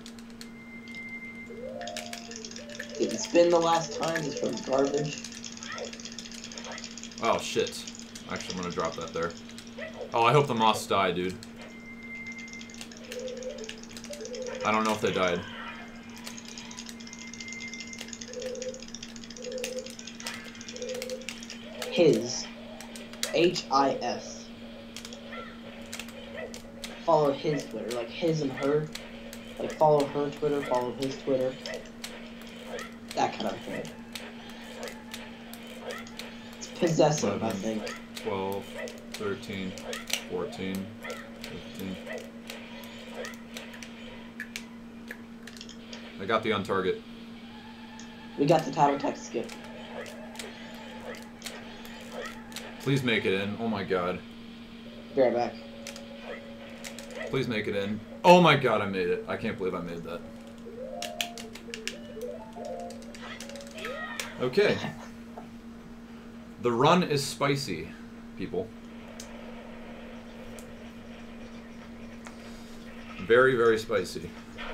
Didn't spin the last time. It's from garbage. Oh shit! Actually, I'm gonna drop that there. Oh, I hope the moths die, dude. I don't know if they died. His. H I S. Follow his Twitter, like his and her. Like follow her Twitter, follow his Twitter. That kind of thing. It's possessive, I think. twelve, thirteen, fourteen, fifteen. I got the on target. We got the title text skip. Please make it in. Oh my god. Be right back. Please make it in. Oh my god, I made it. I can't believe I made that. Okay. The run is spicy, people. Very, very spicy.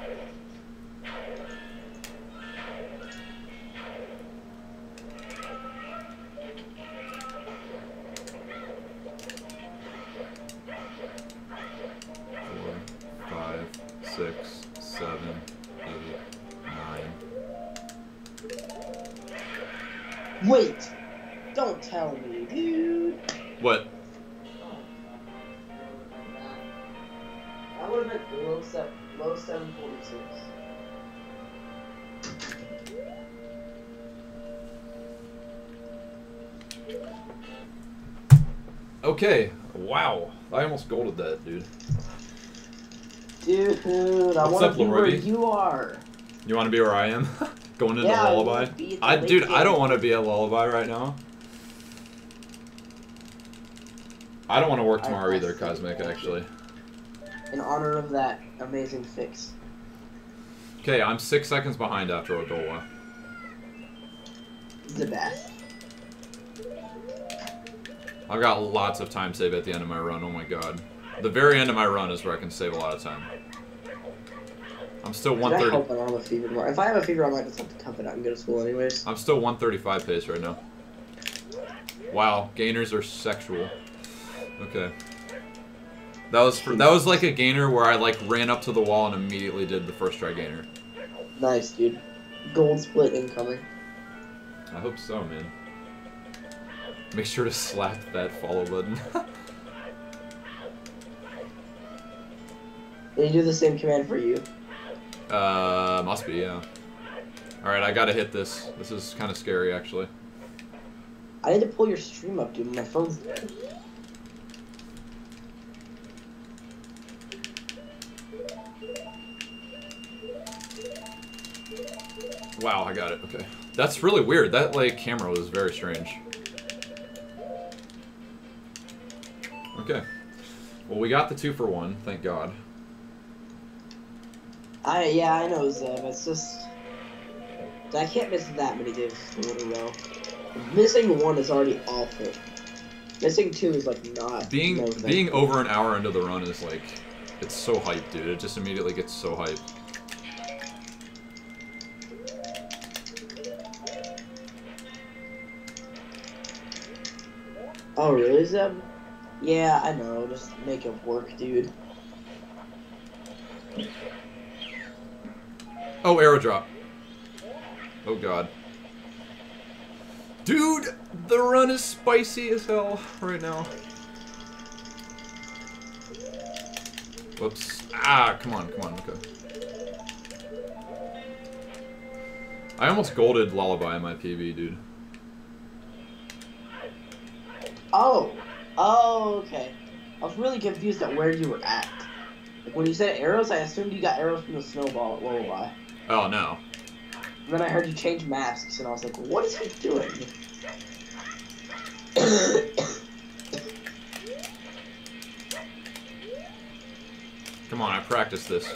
Four, five, six, seven, eight, nine. Wait! Don't tell me, dude! What? That would have been low, se low seven forty-six. Okay. Wow. I almost golded that, dude. Dude, I What's want up, to be where Lordy? you are. You want to be where I am? Going into Yeah, I Lullaby? wanna be at the I, late dude, I game. don't want to be at Lullaby right now. I don't want to work I- tomorrow I either, see. Cosmic, actually. In honor of that amazing fix. Okay, I'm six seconds behind after Odola. The best. I've got lots of time save at the end of my run, oh my god. The very end of my run is where I can save a lot of time. I'm still Dude, one I thirty. hope I don't have a fever tomorrow. If I have a fever, I might just have to tough it out and go to school anyways. I'm still one thirty-five pace right now. Wow, gainers are sexual. Okay. That was for, that was like a gainer where I like ran up to the wall and immediately did the first try gainer. Nice, dude. Gold split incoming. I hope so, man. Make sure to slap that follow button. They do the same command for you. uh, must be, yeah. Alright, I gotta hit this. This is kind of scary, actually. I need to pull your stream up, dude. My phone's dead. Wow, I got it. Okay. That's really weird. That, like, camera was very strange. Okay. Well, we got the two for one, thank God. I yeah, I know, Zeb. It's just I can't miss that many games in a row. Missing one is already awful. Missing two is like not. Being no thank being you. over an hour into the run is like, it's so hyped, dude. It just immediately gets so hyped. Oh really, Zeb? Yeah, I know. Just make it work, dude. Oh, arrow drop. Oh God. Dude, the run is spicy as hell right now. Whoops. Ah, come on, come on, okay. I almost golded Lullaby in my P V, dude. Oh. Oh, okay. I was really confused at where you were at. Like, when you said arrows, I assumed you got arrows from the snowball at Lullaby. Oh, no. And then I heard you change masks, and I was like, what is he doing? Come on, I practiced this.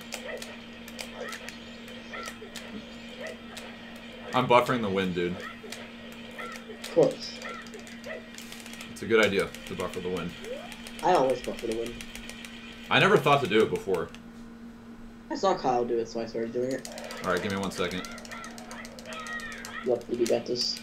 I'm buffering the wind, dude. Of course. It's a good idea to buffer the wind. I always buffer the wind. I never thought to do it before. I saw Kyle do it, so I started doing it. Alright, give me one second. Yep, you got this.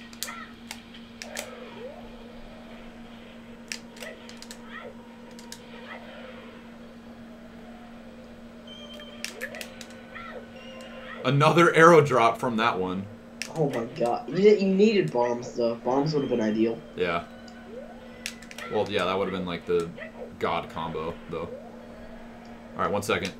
Another arrow drop from that one. Oh my god. You, you needed bombs, though. Bombs would have been ideal. Yeah. Well, yeah, that would have been like the god combo, though. Alright, one second.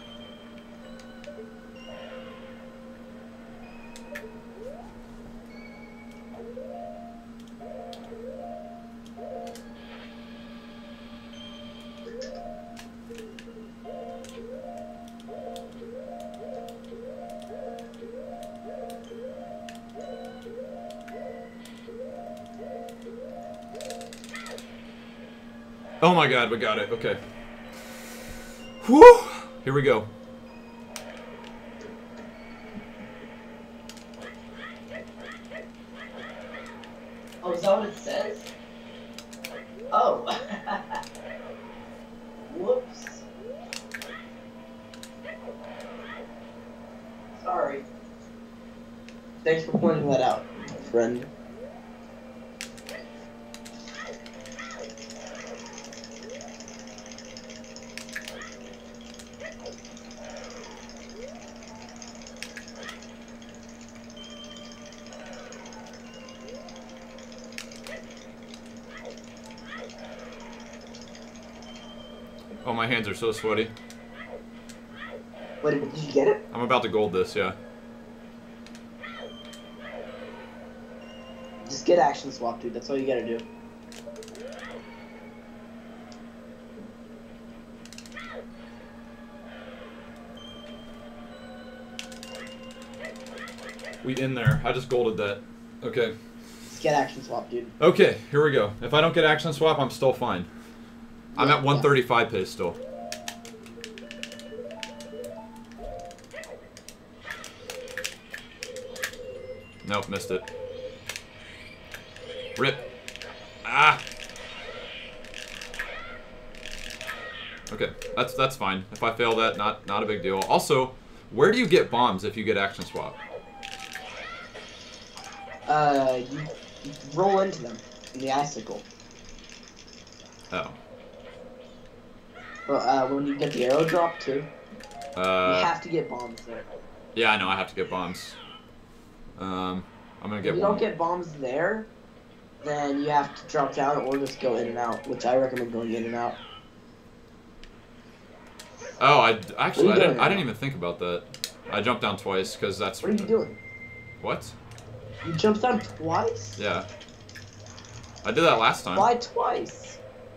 Oh my god, we got it. Okay. Whew! Here we go. Oh, is that what it says? Oh. Whoops. Sorry. Thanks for pointing that out, friend. Oh, my hands are so sweaty. Wait, did you get it? I'm about to gold this, yeah. Just get action swap, dude. That's all you gotta do. We in there. I just golded that. Okay. Just get action swap, dude. Okay, here we go. If I don't get action swap, I'm still fine. I'm Yeah, at one thirty-five pace still. Nope, missed it. Rip. Ah! Okay, that's that's fine. If I fail that, not not a big deal. Also, where do you get bombs if you get action swap? Uh, you, you roll into them in the icicle. Oh. Well, uh, when you get the arrow drop too, Uh, you have to get bombs there. yeah, I know. I have to get bombs. Um, I'm gonna If get you one. don't get bombs there, then you have to drop down or just go in and out, which I recommend going in and out. Oh, I actually What are I you didn't doing I didn't now? even think about that. I jumped down twice because that's What are you doing? What? You jumped down twice? Yeah. I did that last time. Why twice?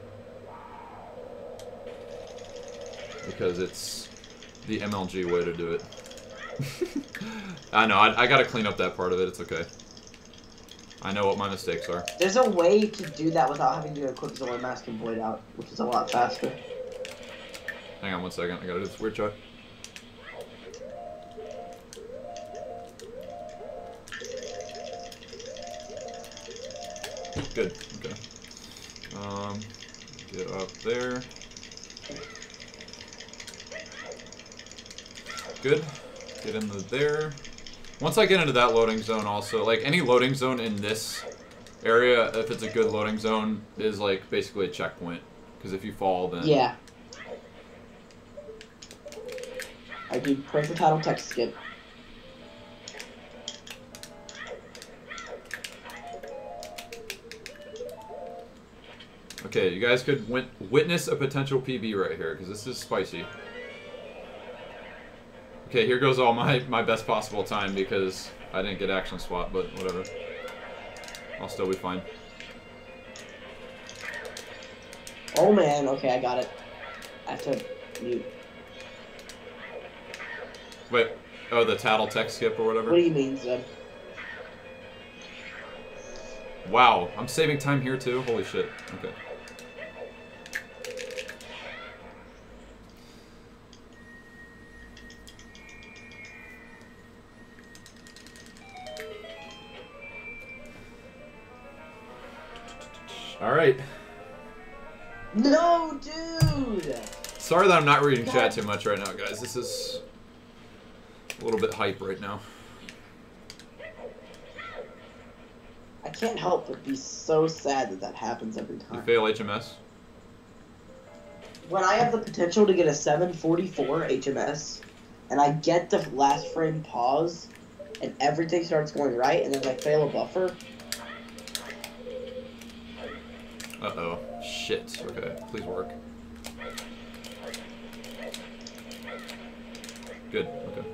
Because it's the M L G way to do it. I know, I, I gotta clean up that part of it, it's okay. I know what my mistakes are. There's a way to do that without having to go Quicksilver Mask and Void out, which is a lot faster. Hang on one second, I gotta do this weird shot. Good, okay. Um, get up there. Good. Get into there. Once I get into that loading zone also, like any loading zone in this area, if it's a good loading zone, is like basically a checkpoint. Because if you fall, then... Yeah. I do pray for title text skip. Okay, you guys could win witness a potential P B right here, because this is spicy. Okay, here goes all my, my best possible time, because I didn't get action swap, but whatever. I'll still be fine. Oh man, okay, I got it. I have to mute. Wait, oh, the tattle tech skip or whatever? What do you mean, Zeb? Wow, I'm saving time here too? Holy shit. Okay. Alright. No, dude! Sorry that I'm not reading chat too much right now, guys. This is a little bit hype right now. I can't help but be so sad that that happens every You time. fail H M S? When I have the potential to get a seven forty-four H M S, and I get the last frame pause, and everything starts going right, and then I fail a buffer. Uh-oh. Shit. Okay, please work. Good, okay.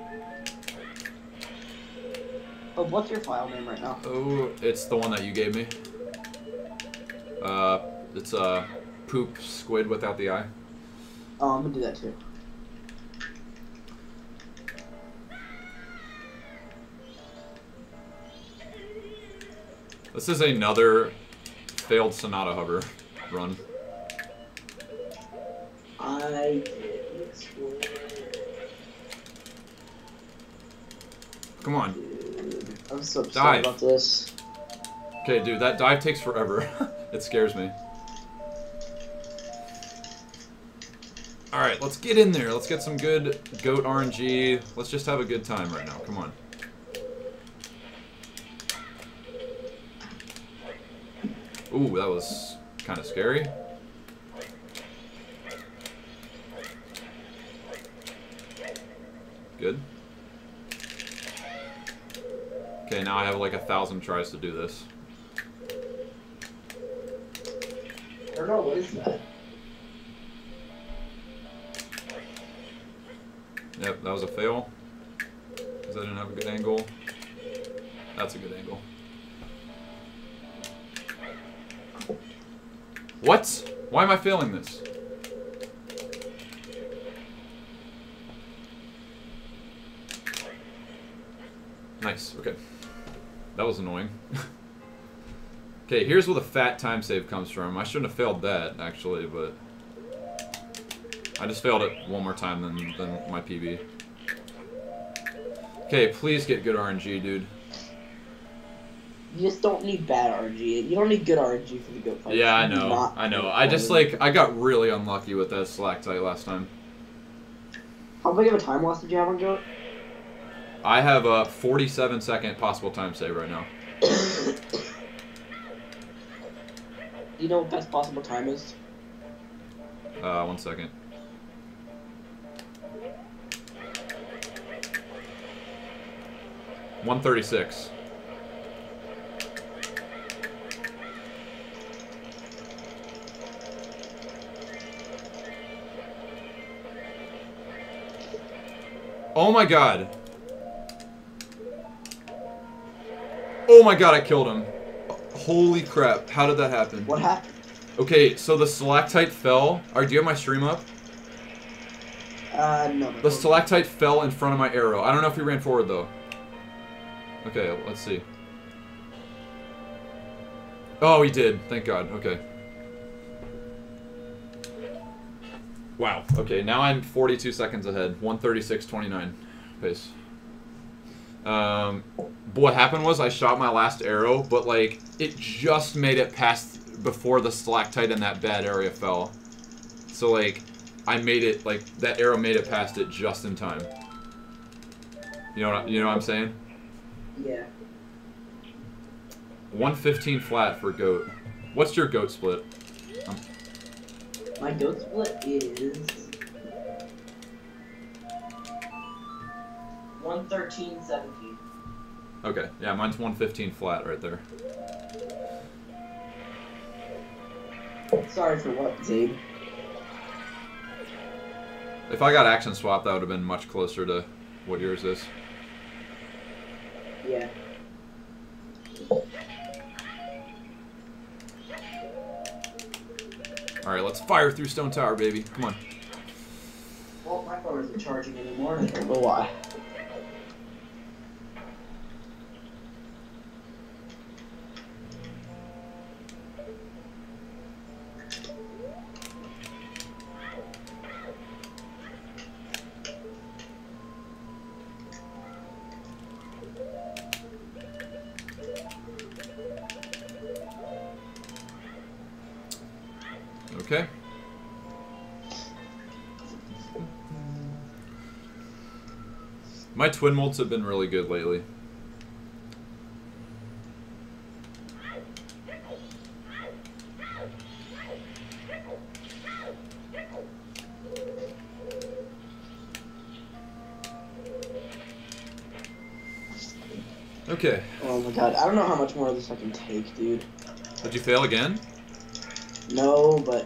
But what's your file name right now? Oh, it's the one that you gave me. Uh, it's uh, poop squid without the eye. Oh, I'm gonna do that too. This is another failed Sonata hover run. I explore. Come on. Dude, I'm so upset Dive. about this. Okay, dude, that dive takes forever. It scares me. Alright, let's get in there. Let's get some good goat R N G. Let's just have a good time right now. Come on. Ooh, that was kind of scary. Good. Okay, now I have like a thousand tries to do this. I don't know, what is that? Yep, that was a fail. Because I didn't have a good angle. That's a good angle. What? Why am I failing this? Nice, okay. That was annoying. Okay, here's where the fat time save comes from. I shouldn't have failed that, actually, but... I just failed it one more time than, than my P B. Okay, please get good R N G, dude. You just don't need bad R N G. You don't need good R N G for the goat fight. Yeah, I You do know, not I know. need I just, R N G. like, I got really unlucky with that stalactite last time. How big of a time loss did you have on goat? I have a forty-seven second possible time save right now. Do you know what best possible time is? Uh, one second. one thirty-six. Oh my god. Oh my god, I killed him. Holy crap, how did that happen? What happened? Okay, so the stalactite fell. Or do you have my stream up? Uh, no. The stalactite fell in front of my arrow. I don't know if he ran forward though. Okay, let's see. Oh, he did. Thank God. Okay. Wow. Okay, now I'm forty-two seconds ahead. one thirty-six twenty-nine pace. Um, but what happened was I shot my last arrow, but like it just made it past before the stalactite in that bad area fell. So like I made it like that arrow made it past it just in time. You know what you know what I'm saying? Yeah. one fifteen flat for goat. What's your goat split? Um, My goat split is one thirteen seventeen. okay, yeah, mine's one fifteen flat right there. Sorry for what, Zabe? If I got action swap, that would have been much closer to what yours is. Yeah. Alright, let's fire through Stone Tower, baby. Come on. Well, my phone isn't charging anymore. I don't know why. Okay. My twin molds have been really good lately. Okay. Oh my god, I don't know how much more of this I can take, dude. Did you fail again? No, but...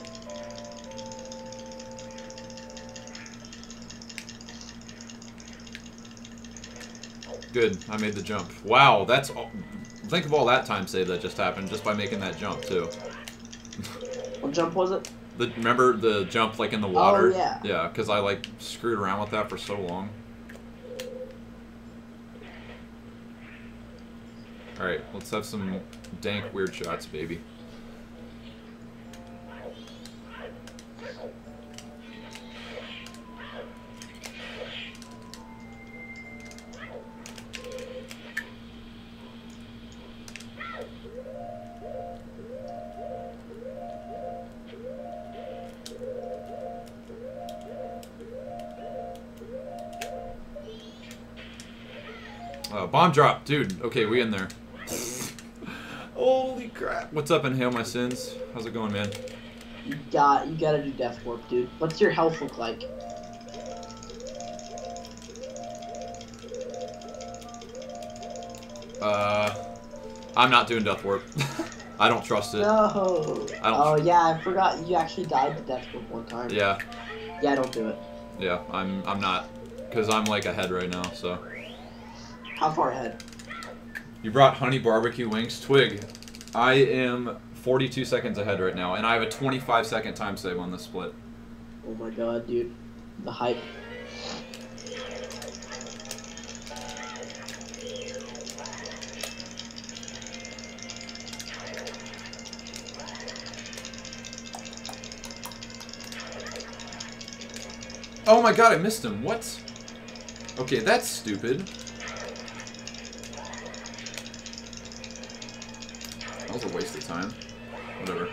Good, I made the jump. Wow, that's all... Think of all that time save that just happened just by making that jump, too. What jump was it? The, remember the jump, like, in the water? Oh, yeah. Yeah, because I, like, screwed around with that for so long. Alright, let's have some dank, weird shots, baby. Uh, bomb drop, dude. Okay, we in there. Holy crap! What's up, Inhale My Sins? How's it going, man? You got, you gotta do Death Warp, dude. What's your health look like? Uh, I'm not doing Death Warp. I don't trust it. No. I don't. Oh yeah, I forgot you actually died to Death Warp one time. Yeah. Yeah, don't do it. Yeah, I'm. I'm not, because I'm like ahead right now. So. How far ahead? You brought honey barbecue wings, Twig. I am forty-two seconds ahead right now, and I have a twenty-five second time save on this split. Oh my god, dude. The hype. Oh my god, I missed him. What? Okay, that's stupid. That was a waste of time. Whatever.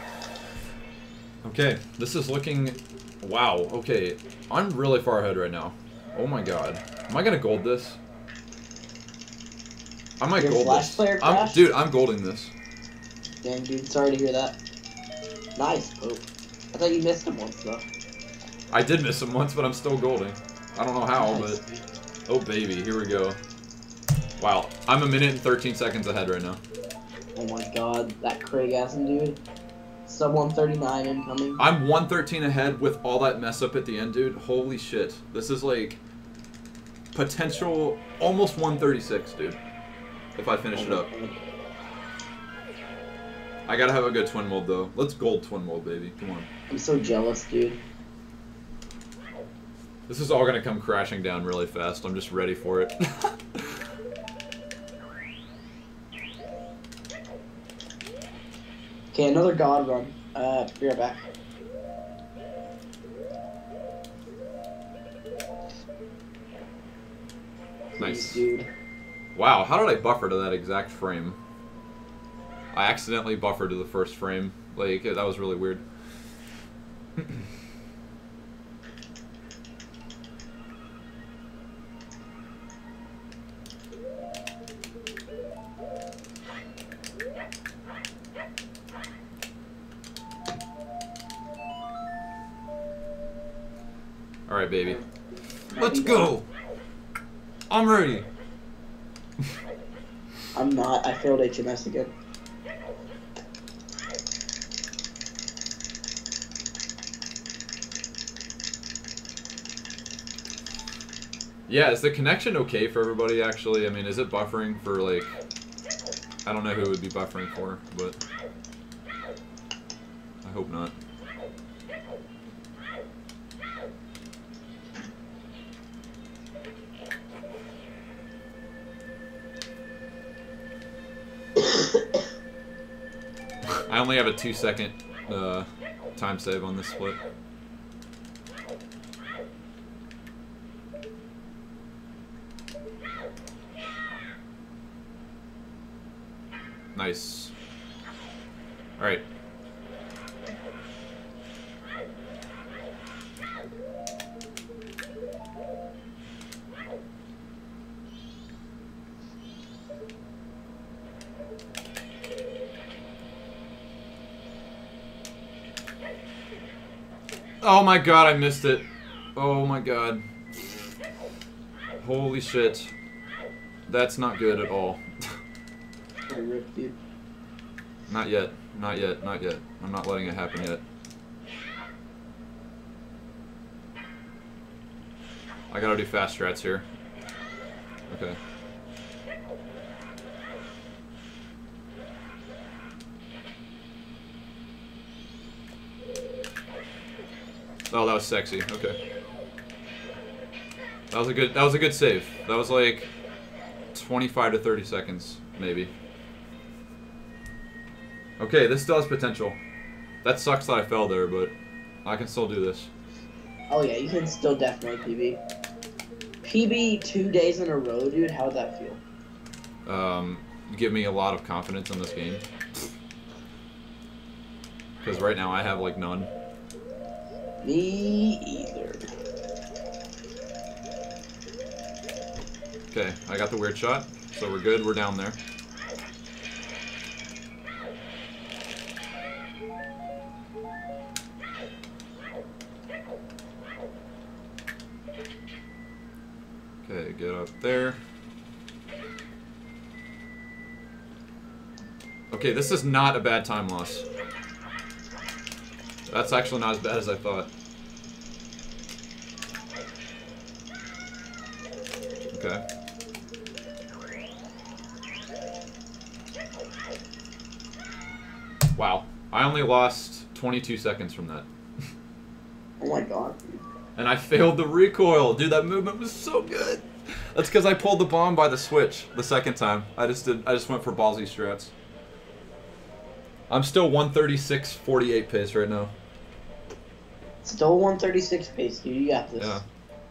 Okay, this is looking... Wow, okay. I'm really far ahead right now. Oh my god. Am I gonna gold this? I might Your gold Flash this. player I'm, crashed? dude, I'm golding this. Dang, dude, sorry to hear that. Nice, Pope. I thought you missed him once, though. I did miss him once, but I'm still golding. I don't know how, Nice. but... Oh, baby, here we go. Wow, I'm a minute and thirteen seconds ahead right now. Oh my god, that Craig Assen dude. Sub one thirty-nine incoming. I'm one thirteen ahead with all that mess up at the end, dude. Holy shit. This is like... Potential... Almost one thirty-six, dude. If I finish it up. I gotta have a good twin mold, though. Let's gold twin mold, baby. Come on. I'm so jealous, dude. This is all gonna come crashing down really fast. I'm just ready for it. Okay, another god run. Uh, be right back. Nice. Dude. Wow, how did I buffer to that exact frame? I accidentally buffered to the first frame. Like, that was really weird. Alright, baby. Let's go! I'm ready! I'm not. I failed H M S again. Yeah, is the connection okay for everybody, actually? I mean, is it buffering for, like... I don't know who it would be buffering for, but... I hope not. I only have a two second uh, time save on this split. Nice. Alright. Oh my god, I missed it. Oh my god. Holy shit. That's not good at all. Not yet. Not yet. Not yet. I'm not letting it happen yet. I gotta do fast strats here. Okay. Oh, that was sexy. Okay. That was a good that was a good save. That was like twenty-five to thirty seconds, maybe. Okay, this still has potential. That sucks that I fell there, but I can still do this. Oh yeah, you can still definitely P B. P B two days in a row, dude. How'd that feel? Um, give me a lot of confidence in this game. Because right now I have like none. Me either. Okay, I got the weird shot, so we're good. We're down there. Okay, get up there. Okay, this is not a bad time loss. That's actually not as bad as I thought. Okay. Wow. I only lost twenty-two seconds from that. Oh my god. And I failed the recoil. Dude, that movement was so good. That's because I pulled the bomb by the switch the second time. I just did I just went for ballsy strats. I'm still one thirty-six forty-eight pace right now. Still one thirty-six pace, dude. You got this. Yeah.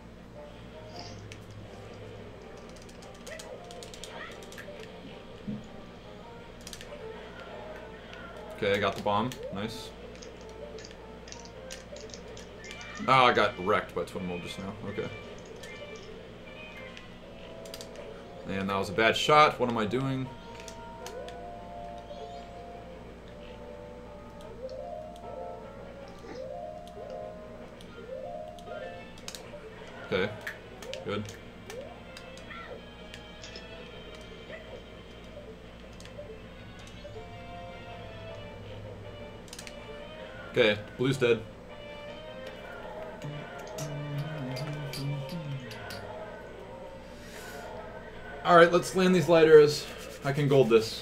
Okay, I got the bomb. Nice. Oh, I got wrecked by Twin Mold just now. Okay. And that was a bad shot. What am I doing? Okay. Good. Okay, blue's dead. Alright, let's land these light arrows. I can gold this.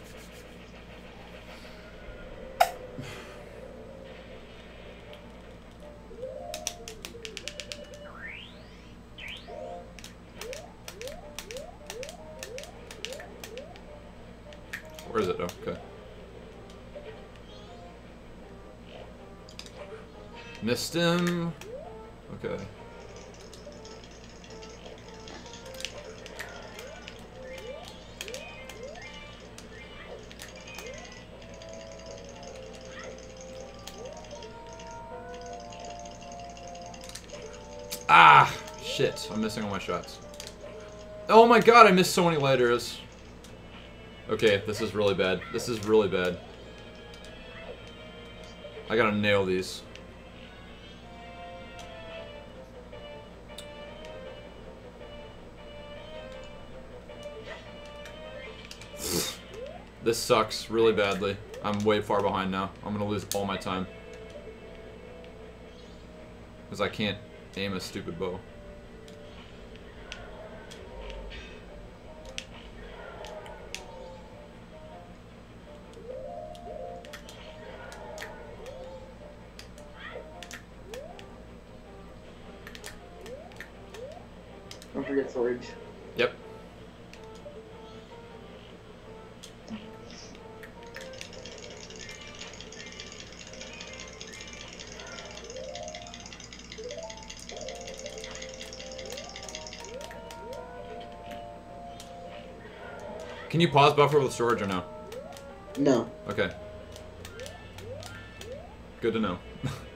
Where is it? Oh, okay. Missed him. Okay. Ah! Shit, I'm missing all my shots. Oh my god, I missed so many light arrows. Okay, this is really bad. This is really bad. I gotta nail these. This sucks really badly. I'm way far behind now. I'm gonna lose all my time. Because I can't aim a stupid bow. Don't forget storage. Yep. Can you pause buffer with storage or no? No. Okay. Good to know.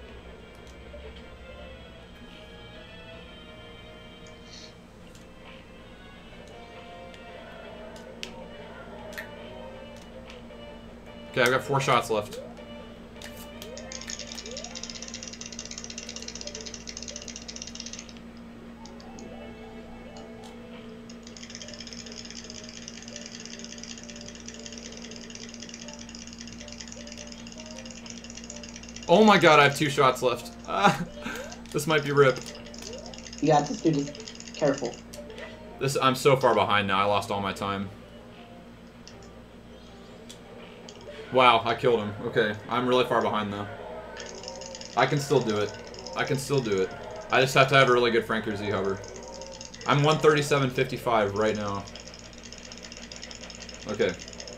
Okay, I've got four shots left. Oh my god, I have two shots left. Ah, this might be rip. You got this, dude. Just careful. This I'm so far behind now. I lost all my time. Wow, I killed him. Okay, I'm really far behind though. I can still do it. I can still do it. I just have to have a really good Franker Z hover. I'm one thirty-seven fifty-five right now. Okay.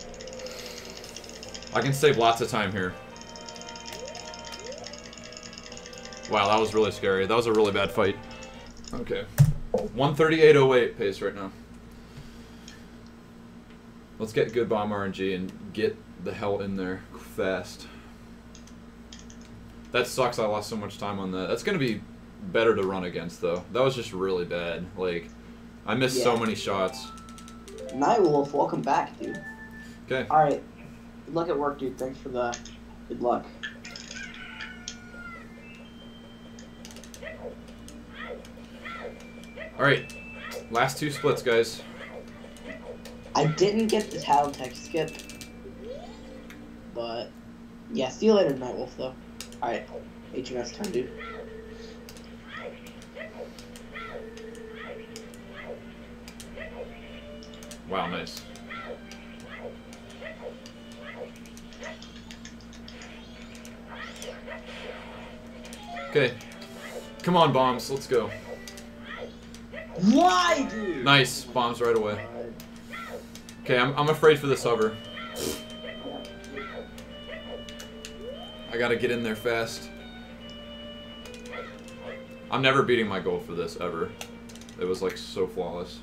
I can save lots of time here. Wow, that was really scary. That was a really bad fight. Okay. one thirty-eight oh eight pace right now. Let's get good bomb R N G and get the hell in there fast. That sucks I lost so much time on that. That's going to be better to run against, though. That was just really bad. Like, I missed yeah. so many shots. Nightwolf, welcome back, dude. Okay. Alright. Good luck at work, dude. Thanks for the good luck. Alright, last two splits, guys. I didn't get the Talon Tech skip, but yeah, see you later, Nightwolf, though. Alright, H M S time, dude. Wow, nice. Okay, come on, bombs, let's go. Why, dude? Nice, bombs right away. Okay, I'm, I'm afraid for this hover. I gotta get in there fast. I'm never beating my goal for this, ever. It was like so flawless.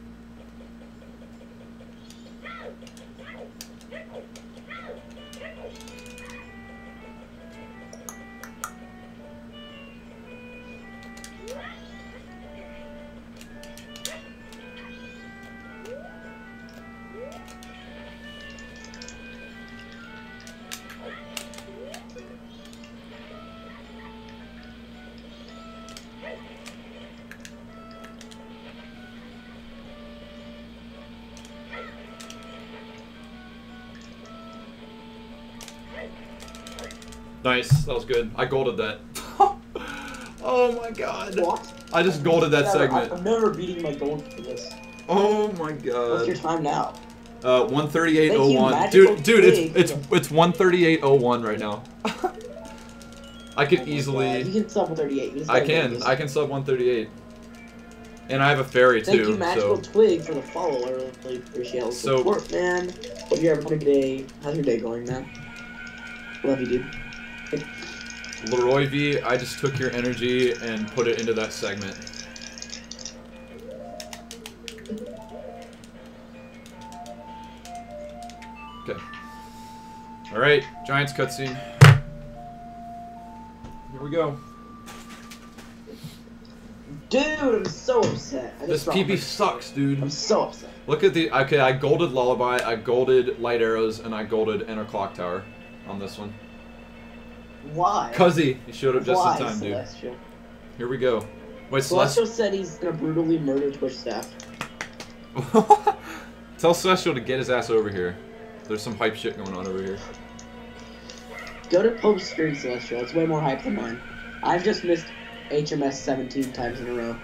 Nice, that was good. I golded that. Oh my god. What? I just golded that never, segment. I'm never beating my gold for this. Oh my god. What's your time now? Uh, one thirty-eight oh one. Dude, dude, it's it's it's one thirty-eight oh one right now. I could oh easily. God. You can sub one thirty-eight. I can. I can sub one thirty-eight. And I have a fairy Thank too. Thank you, Magical so. Twig, for the follow. I really appreciate all the so, support, man. Hope you're having a good day. How's your day going, man? Love you, dude. Leroy V, I just took your energy and put it into that segment. Okay. Alright, Giants cutscene. Here we go. Dude, I'm so upset. I This P B sucks, dude. I'm so upset. Look at the... Okay, I golded Lullaby, I golded Light Arrows, and I golded Inner Clock Tower on this one. Why? Cuzzy, he showed up just Why, in time, Celestial? dude. Here we go. Wait, Celestial Celestial said he's gonna brutally murder Twitch staff. Tell Celestial to get his ass over here. There's some hype shit going on over here. Go to Pope's stream, Celestial. It's way more hype than mine. I've just missed H M S seventeen times in a row.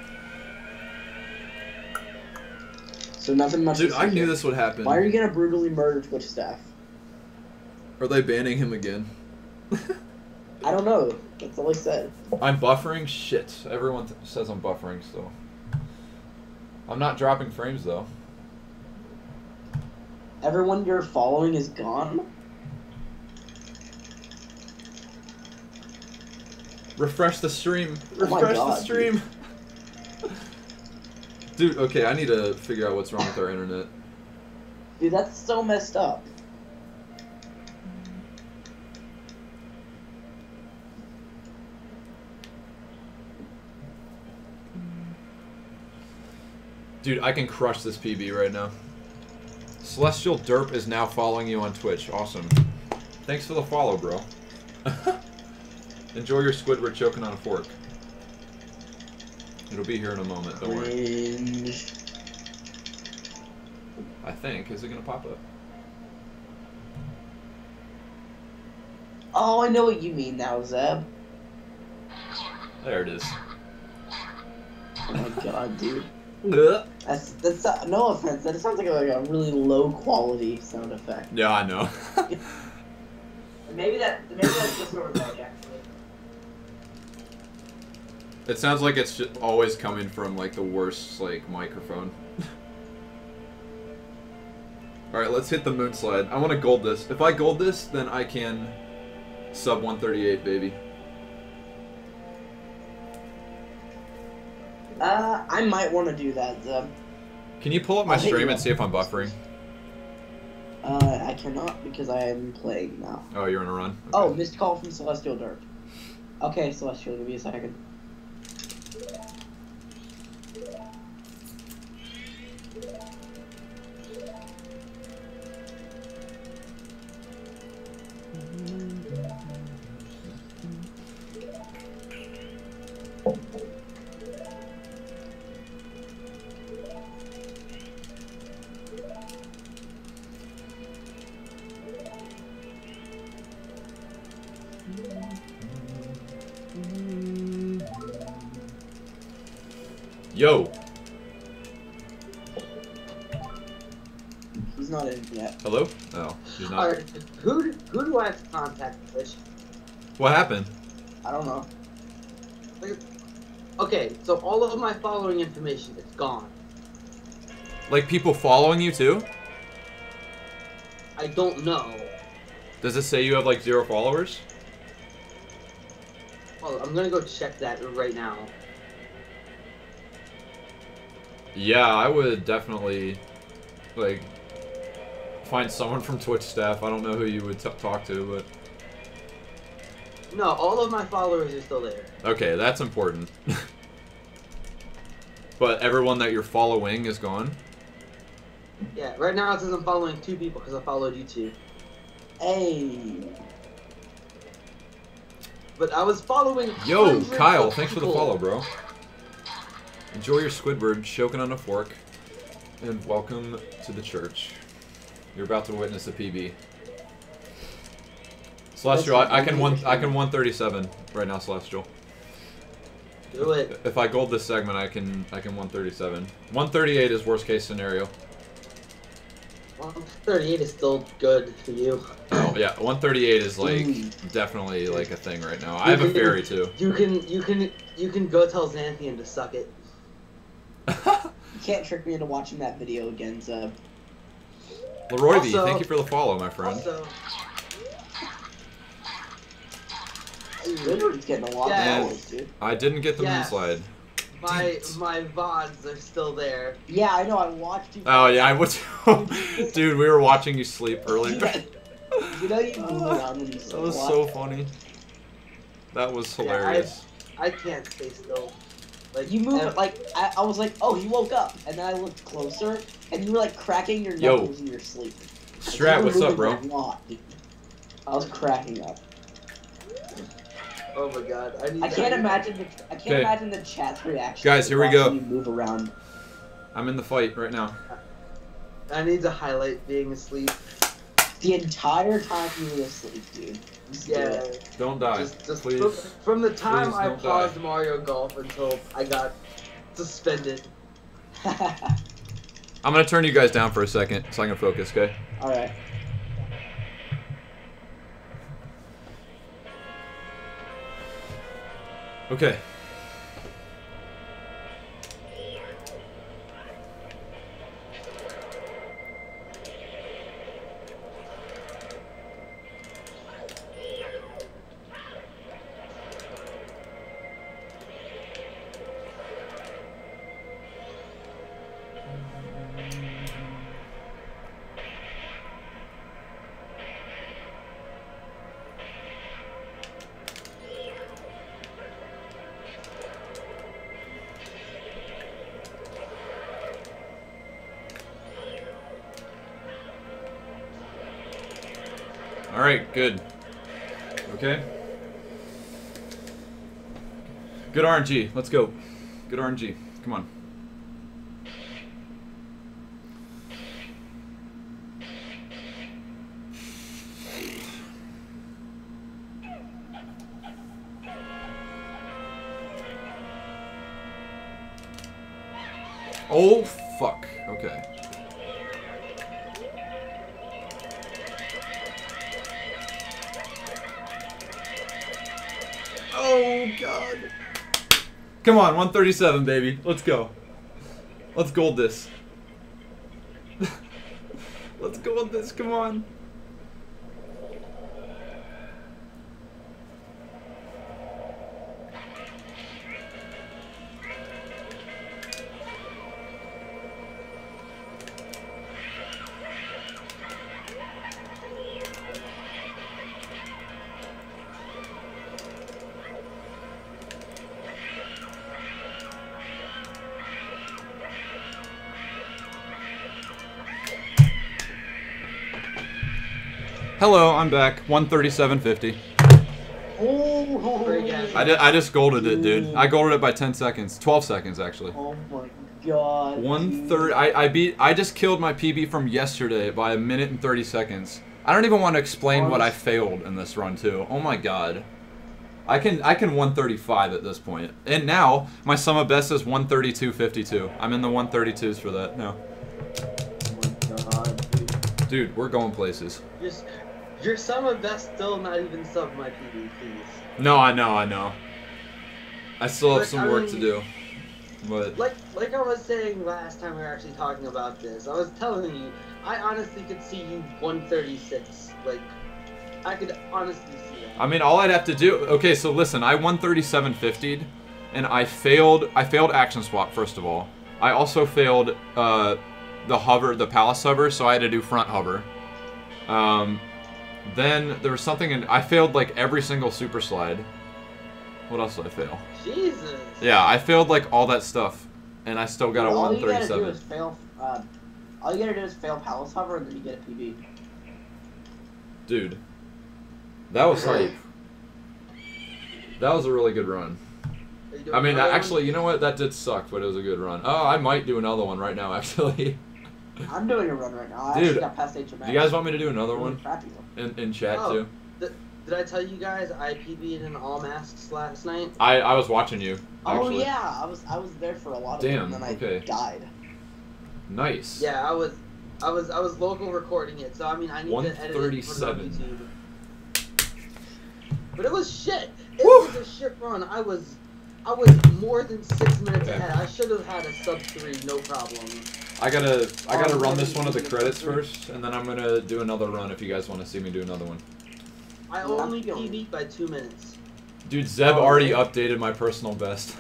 So nothing much. Dude, I knew this would happen. Why are you gonna brutally murder Twitch staff? Are they banning him again? I don't know. That's all he said. I'm buffering? Shit. Everyone th says I'm buffering still. I'm not dropping frames though. Everyone you're following is gone? Refresh the stream. Oh my Refresh the God, stream. Dude, okay, I need to figure out what's wrong with our internet. Dude, that's so messed up. Dude, I can crush this P B right now. Celestial Derp is now following you on Twitch. Awesome. Thanks for the follow, bro. Enjoy your Squidward choking on a fork. It'll be here in a moment, don't worry. Cringe. I think. Is it gonna pop up? Oh, I know what you mean now, Zeb. There it is. Oh my god, dude. Ugh. That's that's uh, no offense. That sounds like a, like a really low quality sound effect. Yeah, I know. Maybe that maybe that's just sort of like actually. It sounds like it's just always coming from like the worst like microphone. Alright, let's hit the moon slide. I want to gold this. If I gold this, then I can sub one thirty-eight, baby. Uh, I might want to do that, Zeb. Can you pull up my I'll hit stream you and up. see if I'm buffering? Uh, I cannot because I am playing now. Oh, you're on a run? Okay. Oh, missed call from Celestial Derp. Okay, Celestial, give me a second. Yo! He's not in yet. Hello? Oh, she's not. Alright, who, do- who do I have to contact, Twitch? What happened? I don't know. Okay, so all of my following information is gone. Like people following you too? I don't know. Does it say you have like zero followers? Well, I'm gonna go check that right now. Yeah, I would definitely like find someone from Twitch staff. I don't know who you would t talk to, but No, all of my followers are still there. okay, that's important. But everyone that you're following is gone. Yeah, right now it says I'm following two people because I followed you two. Hey. But I was following Yo, hundreds Kyle, of thanks for the people. follow, bro. Enjoy your Squidward choking on a fork, and welcome to the church. You're about to witness a P B. Celestial, I, I can one, I can one thirty-seven right now, Celestial. Do it. If I gold this segment, I can, I can one thirty-seven. one thirty-eight is worst case scenario. one thirty-eight is still good for you. Oh yeah, one thirty-eight is like Mm. definitely like a thing right now. I have a fairy too. You can, you can, you can go tell Xanthian to suck it. You can't trick me into watching that video again, Zeb. Leroy V, Also- thank you for the follow, my friend. Also, Squidward's getting a lot Yes. of followers, dude. I didn't get the Yes. moon slide. my it. my V O Ds are still there. Yeah, I know. I watched you. Oh yeah, I was. Dude, we were watching you sleep earlier. You know you move around when you That sleep was a lot. so funny. That was Yeah, I- hilarious. I can't stay still. Like You move ev- like I, I was like, oh, he woke up, and then I looked closer, and you were like cracking your Yo. knuckles in your sleep. Like, you Strat, were what's up, moving bro? a lot, dude. I was cracking up. Oh my god, I need. I can't I need- imagine the I can't Okay. imagine the chat's reaction. Guys, to here we watching go. You move around. I'm in the fight right now. I need to highlight being asleep. The entire time you were asleep, dude. Just do Yeah. it. Don't die, Just, just please. From, from the time Please I don't paused die. Mario Golf until I got suspended. I'm gonna turn you guys down for a second so I can focus, okay? All right. Okay. Alright, good. Okay. Good R N G. Let's go. Good R N G. Come on. Oh, fuck. Okay. Oh, God. Come on, one thirty-seven, baby. Let's go. Let's gold this. Let's gold this. Come on. Hello, I'm back. one thirty-seven fifty. Oh, I, did, I just golded it, dude. I golded it by ten seconds. twelve seconds, actually. oh my god. one thirty. I, I beat. I just killed my P B from yesterday by a minute and thirty seconds. I don't even want to explain what I failed in this run, too. Oh my god. I can I can one thirty-five at this point. And now, my sum of best is one thirty-two fifty-two. I'm in the one thirty-twos for that now. Oh my god, dude. Dude, we're going places. Just, your sum of best still not even sub my P B, please. No, I know, I know. I still have But, some I work mean, to do. But Like, like I was saying last time we were actually talking about this, I was telling you, I honestly could see you one thirty-six. Like, I could honestly see that. I mean, all I'd have to do. Okay, so listen, I one thirty-seven fifty'd, and I failed. I failed action swap first of all. I also failed uh, the hover, the palace hover, so I had to do front hover. Um, then there was something, in, I failed like every single super slide. What else did I fail? Jesus. Yeah, I failed like all that stuff, and I still got a all one you gotta do thirty-seven. is fail. Uh, all you gotta do is fail palace hover, and then you get a P B. Dude, that was hype. That was a really good run. Are you doing I mean, another one? actually, you know what? That did suck, but it was a good run. Oh, I might do another one right now, actually. I'm doing a run right now. I Dude, actually got past H M S. Do you guys want me to do another one Crappy one. in, in chat, Oh. too? Th- Did I tell you guys I P B'd in all masks last night? I, I was watching you, Oh actually. yeah, I was I was there for a lot of Damn, it, and then I okay. died. Nice. Yeah, I was, I was, I was local recording it, so I mean, I need to edit it and put it on one thirty-seven. YouTube. But it was shit. It Woo! was a shit run. I was, I was more than six minutes Okay. ahead. I should have had a sub three, no problem. I gotta I gotta Oh, run yeah, this one of the you- credits first, and then I'm gonna do another run if you guys want to see me do another one. I Yeah, only I'm feeling- P B'd by two minutes. Dude, Zeb Oh, already really? updated my personal best.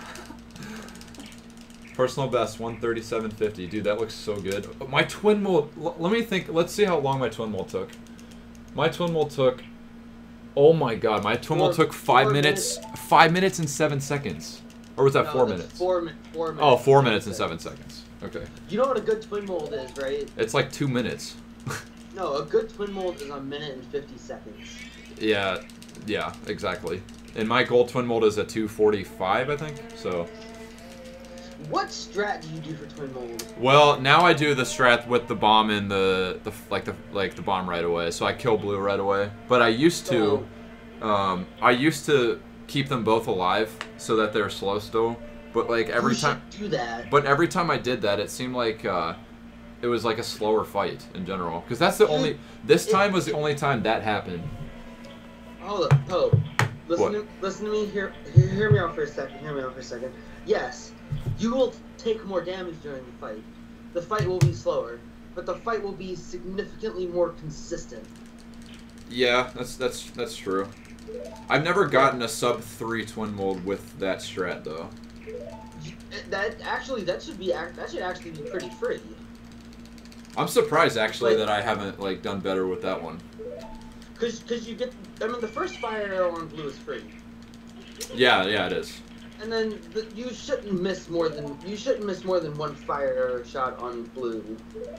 Personal best, one thirty-seven fifty. Dude, that looks so good. My twin mold, l- let me think, let's see how long my twin mold took. My twin mold took, oh my god, my twin mold Four- took five four minutes, five minutes and seven seconds. Or was that No, four that's minutes? Four, mi- four minutes. Oh, four minutes and seven seconds. Okay. You know what a good twin mold is, right? It's like two minutes. No, a good twin mold is a minute and fifty seconds. Yeah, yeah, exactly. And my gold twin mold is a two forty-five, I think, so. What strat do you do for twin mold? Well, now I do the strat with the bomb and the, the like the like the bomb right away, so I kill blue right away. But I used to, um, I used to keep them both alive so that they're slow still. But like every you time, should do that. but every time I did that, it seemed like uh, it was like a slower fight in general. Because that's the only. This time was the only time that happened. Hold up, Pope. Listen What? to, listen to me. Hear, hear, hear me out for a second. Hear me out for a second. Yes, you will take more damage during the fight. The fight will be slower, but the fight will be significantly more consistent. Yeah, that's that's that's true. I've never gotten a sub three twin mold with that strat though. You- That actually, that should be act- that should actually be pretty free. I'm surprised actually Like- that I haven't like done better with that one. Cause, cause you get. I mean, the first fire arrow on blue is free, Yeah, yeah, it is. and then the, you shouldn't miss more than you shouldn't miss more than one fire arrow shot on blue.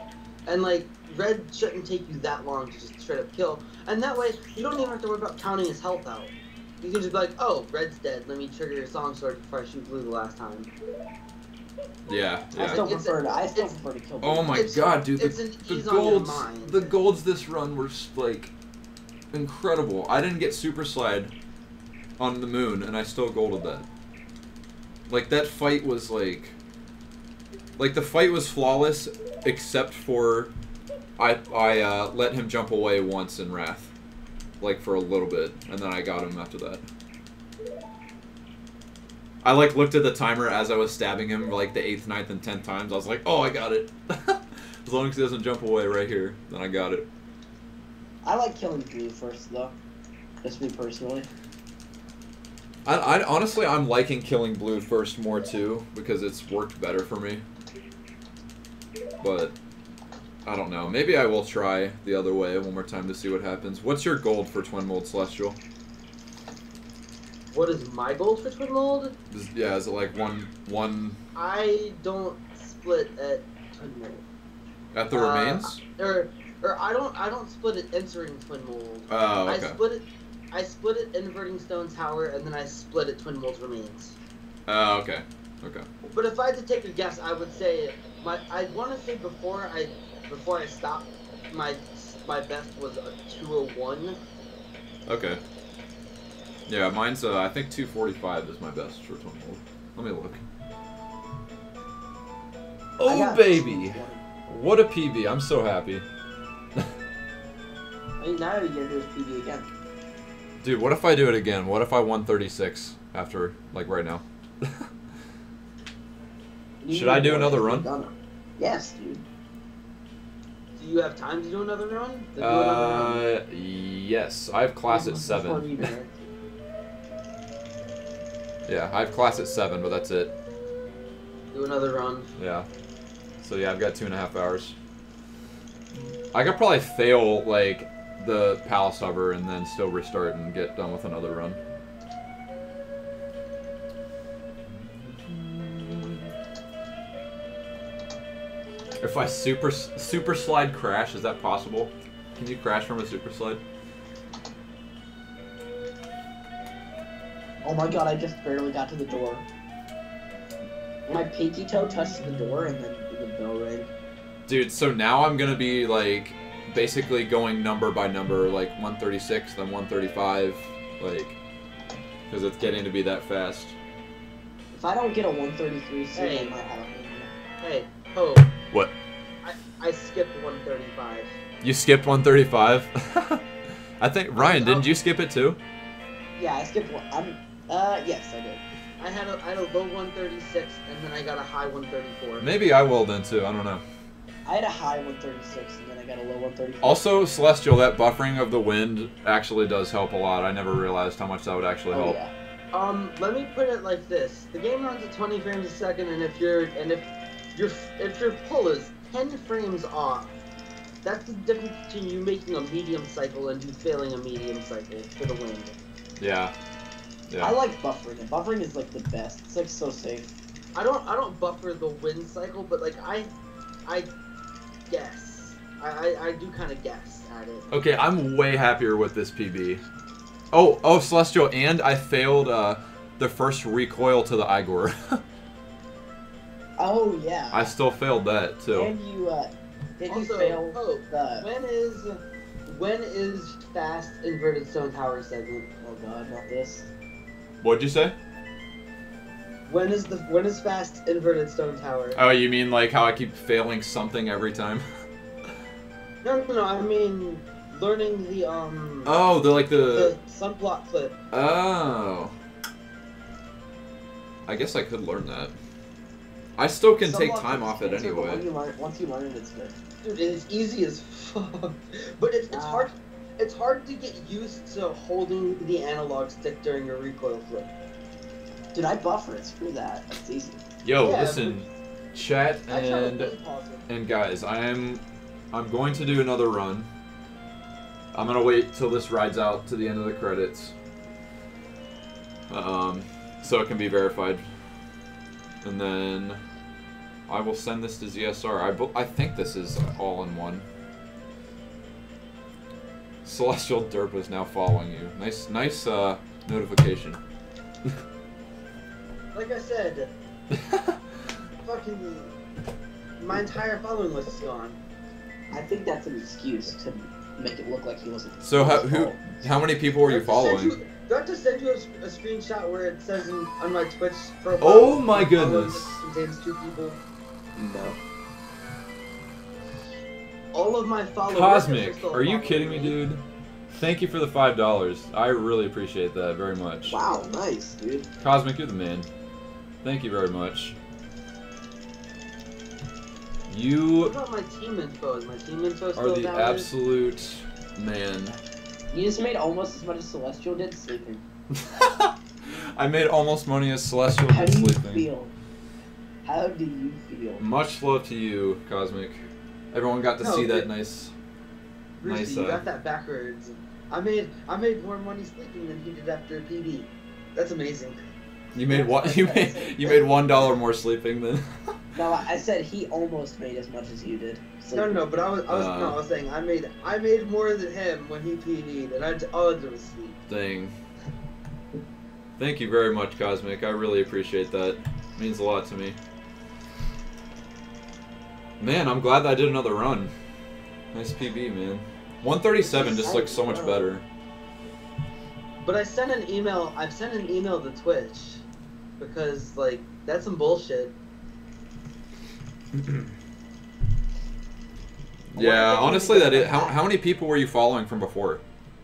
And like red shouldn't take you that long to just straight up kill. And that way you don't even have to worry about counting his health out. You can just be like, oh, red's dead. Let me trigger your song sword before I shoot blue the last time. Yeah, I yeah. still It's prefer a- to. I still it's- prefer to kill. blue. Oh my It's- god, dude! it's The, an the ease on your golds, mind. the golds this run were s- like incredible. I didn't get super slide on the moon, and I still golded that. Like that fight was like, like the fight was flawless, except for I I uh, let him jump away once in Wrath, like for a little bit, and then I got him after that. I like looked at the timer as I was stabbing him like the eighth, ninth, and tenth times. I was like, oh, I got it. As long as he doesn't jump away right here, then I got it. I like killing blue first though. Just me personally. I, I honestly, I'm liking killing blue first more too because it's worked better for me. But I don't know. Maybe I will try the other way one more time to see what happens. What's your gold for Twin Mold Celestial? What is my gold for Twin Mold? Is, yeah, is it like one one I don't split at Twin Mold. at the Uh, remains? Or, or I don't, I don't split it entering Twin Mold. Oh, I okay. split it, I split it inverting Stone Tower, and then I split it Twin Mold's remains. Oh, okay. Okay. But if I had to take a guess, I would say my, I want to say before I, before I stopped, my, my best was a two oh one. Okay. Yeah, mine's uh, I think two forty-five is my best for Twin Mold. Let me look. I Oh got baby, two twenty. what a P B! I'm so happy. I mean, now you get to do his P V again. Dude, what if I do it again? What if I won thirty-six after, like, right now? You Should I do need another more run? than you've done. Yes, dude. Do you have time to do another run? To do another run? Uh, yes. I have class at Before seven. you do it. Yeah, I have class at seven, but that's it. Do another run. Yeah. So yeah, I've got two and a half hours. I could probably fail, like, the Palace Hover and then still restart and get done with another run. If I super super slide crash, is that possible? Can you crash from a super slide? Oh my god, I just barely got to the door. My pinky toe touched the door and then the bell rang. Dude, so now I'm gonna be like basically going number by number, like one thirty-six, then one thirty-five, like, because it's getting to be that fast. If I don't get a one thirty-three soon, Hey. I might have a Hey, oh. What? I, I skipped one thirty-five. You skipped one thirty-five? I think, Ryan, didn't you skip it too? Yeah, I skipped one. I'm, uh, yes, I did. I had a I had a low one thirty-six and then I got a high one thirty-four. Maybe I will then too, I don't know. I had a high one thirty-six and then I got a low one thirty-four. Also, Celestial, that buffering of the wind actually does help a lot. I never realized how much that would actually oh, help. yeah. Um, let me put it like this: the game runs at twenty frames a second, and if you're and if your if your pull is ten frames off, that's the difference between you making a medium cycle and you failing a medium cycle for the wind. Yeah. Yeah. I like buffering. And buffering is like the best. It's like so safe. I don't I don't buffer the wind cycle, but like I I guess I I, I do kind of guess at it. Okay, I'm way happier with this P B. Oh, oh, Celestial, and I failed uh, the first recoil to the Igor. Oh yeah. I still failed that too. And you uh, did you Also, fail oh, the? when is when is fast inverted stone tower segment? Oh god, not this. What'd you say? When is the when is fast inverted stone tower? Oh, you mean like how I keep failing something every time? No, no, no. I mean, learning the um Oh, they're like the the. sunblock clip. Oh. I guess I could learn that. I still can take Sunblock time is off it expensive, but anyway. When you learn, once you learn it, it's good. Dude, it's easy as fuck. But it's it's Ah. hard. It's hard to get used to holding the analog stick during a recoil flip. Dude, I buffer it. Screw that. It's easy. Yo, Yeah, listen, chat I try to and play pause it. and guys, I am I'm going to do another run. I'm gonna wait till this rides out to the end of the credits, um, so it can be verified, and then I will send this to Z S R. I, bu- I think this is all in one. Celestial Derp is now following you. Nice, nice uh, notification. Like I said, fucking, my entire following list is gone. I think that's an excuse to make it look like he wasn't. So how, who, how many people were you Do I have to send following? you- Do I have to send you a, a screenshot where it says in, on my Twitch profile? Oh my my following goodness. list contains two people. No. All of my followers. Cosmic, are you kidding me, dude? Thank you for the five dollars. I really appreciate that very much. Wow, nice, dude. Cosmic, you're the man. Thank you very much. What You about my team info? Is my team info are still the valid? absolute man. You just made almost as much as Celestial did sleeping. I made almost money as Celestial How did do you sleeping. feel? How do you feel? Much love to you, Cosmic. Everyone got to No, see that it- nice. Roosty, nice, you uh, got that backwards. I made I made more money sleeping than he did after P B. That's amazing. You made what? You made you made one dollar more sleeping than. No, I said he almost made as much as you did. No, sleeping. no, no, but I was I was Uh, no, I was saying I made I made more than him when he P D'd, and I all I did was sleep. Thing. Thank you very much, Cosmic. I really appreciate that. It means a lot to me. Man, I'm glad that I did another run. Nice P B, man. one thirty-seven just looks so much better. But I sent an email. I've sent an email to Twitch because like that's some bullshit. Yeah, honestly, that is. How, how many people were you following from before?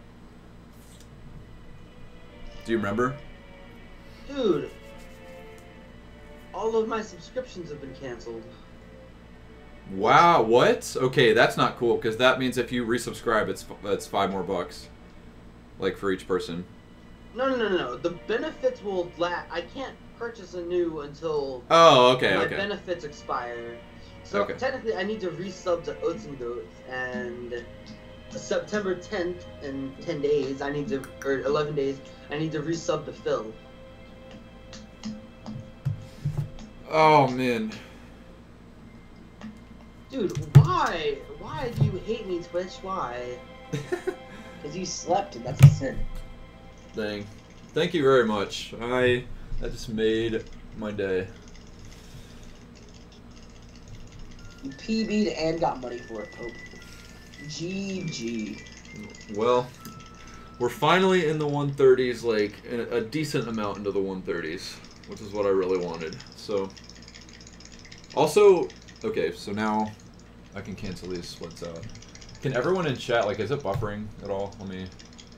Do you remember? Dude, all of my subscriptions have been canceled. Wow, what? Okay, that's not cool, because that means if you resubscribe, it's it's five more bucks. Like, for each person. No, no, no, no. The benefits will la I can't purchase a new until Oh, okay, my okay. benefits expire. So Okay. technically, I need to resub to Oats and Goats, and September tenth in ten days, I need to, or eleven days, I need to resub to Phil. Oh, man. Dude, why? Why do you hate me, Twitch? Why? Because you slept, and that's a sin. Dang. Thank you very much. I that just made my day. You P B'd and got money for it, Pope. G G. Well, we're finally in the one thirties, like a, a decent amount into the one thirties, which is what I really wanted. So, also, okay, so now I can cancel these splits out. Can everyone in chat, like, is it buffering at all? Let me.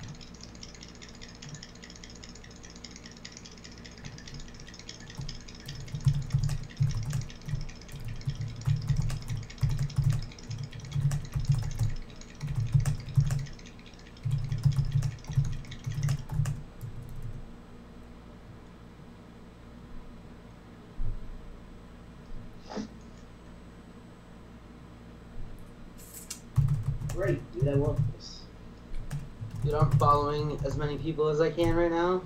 Great, dude, I love this. Dude, I'm following as many people as I can right now.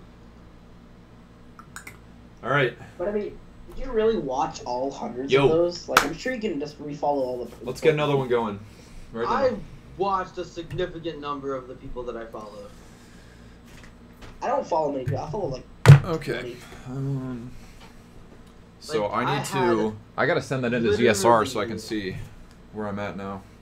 All right, But I mean, did you really watch all hundreds Yo. of those? Like, I'm sure you can just refollow all the. let's get another one going. Right now. I've watched a significant number of the people that I follow. I don't follow many people. I follow like. Okay. Um, so Like, I I need to. had I gotta send that into Z S R so I literally- can see where I'm at now.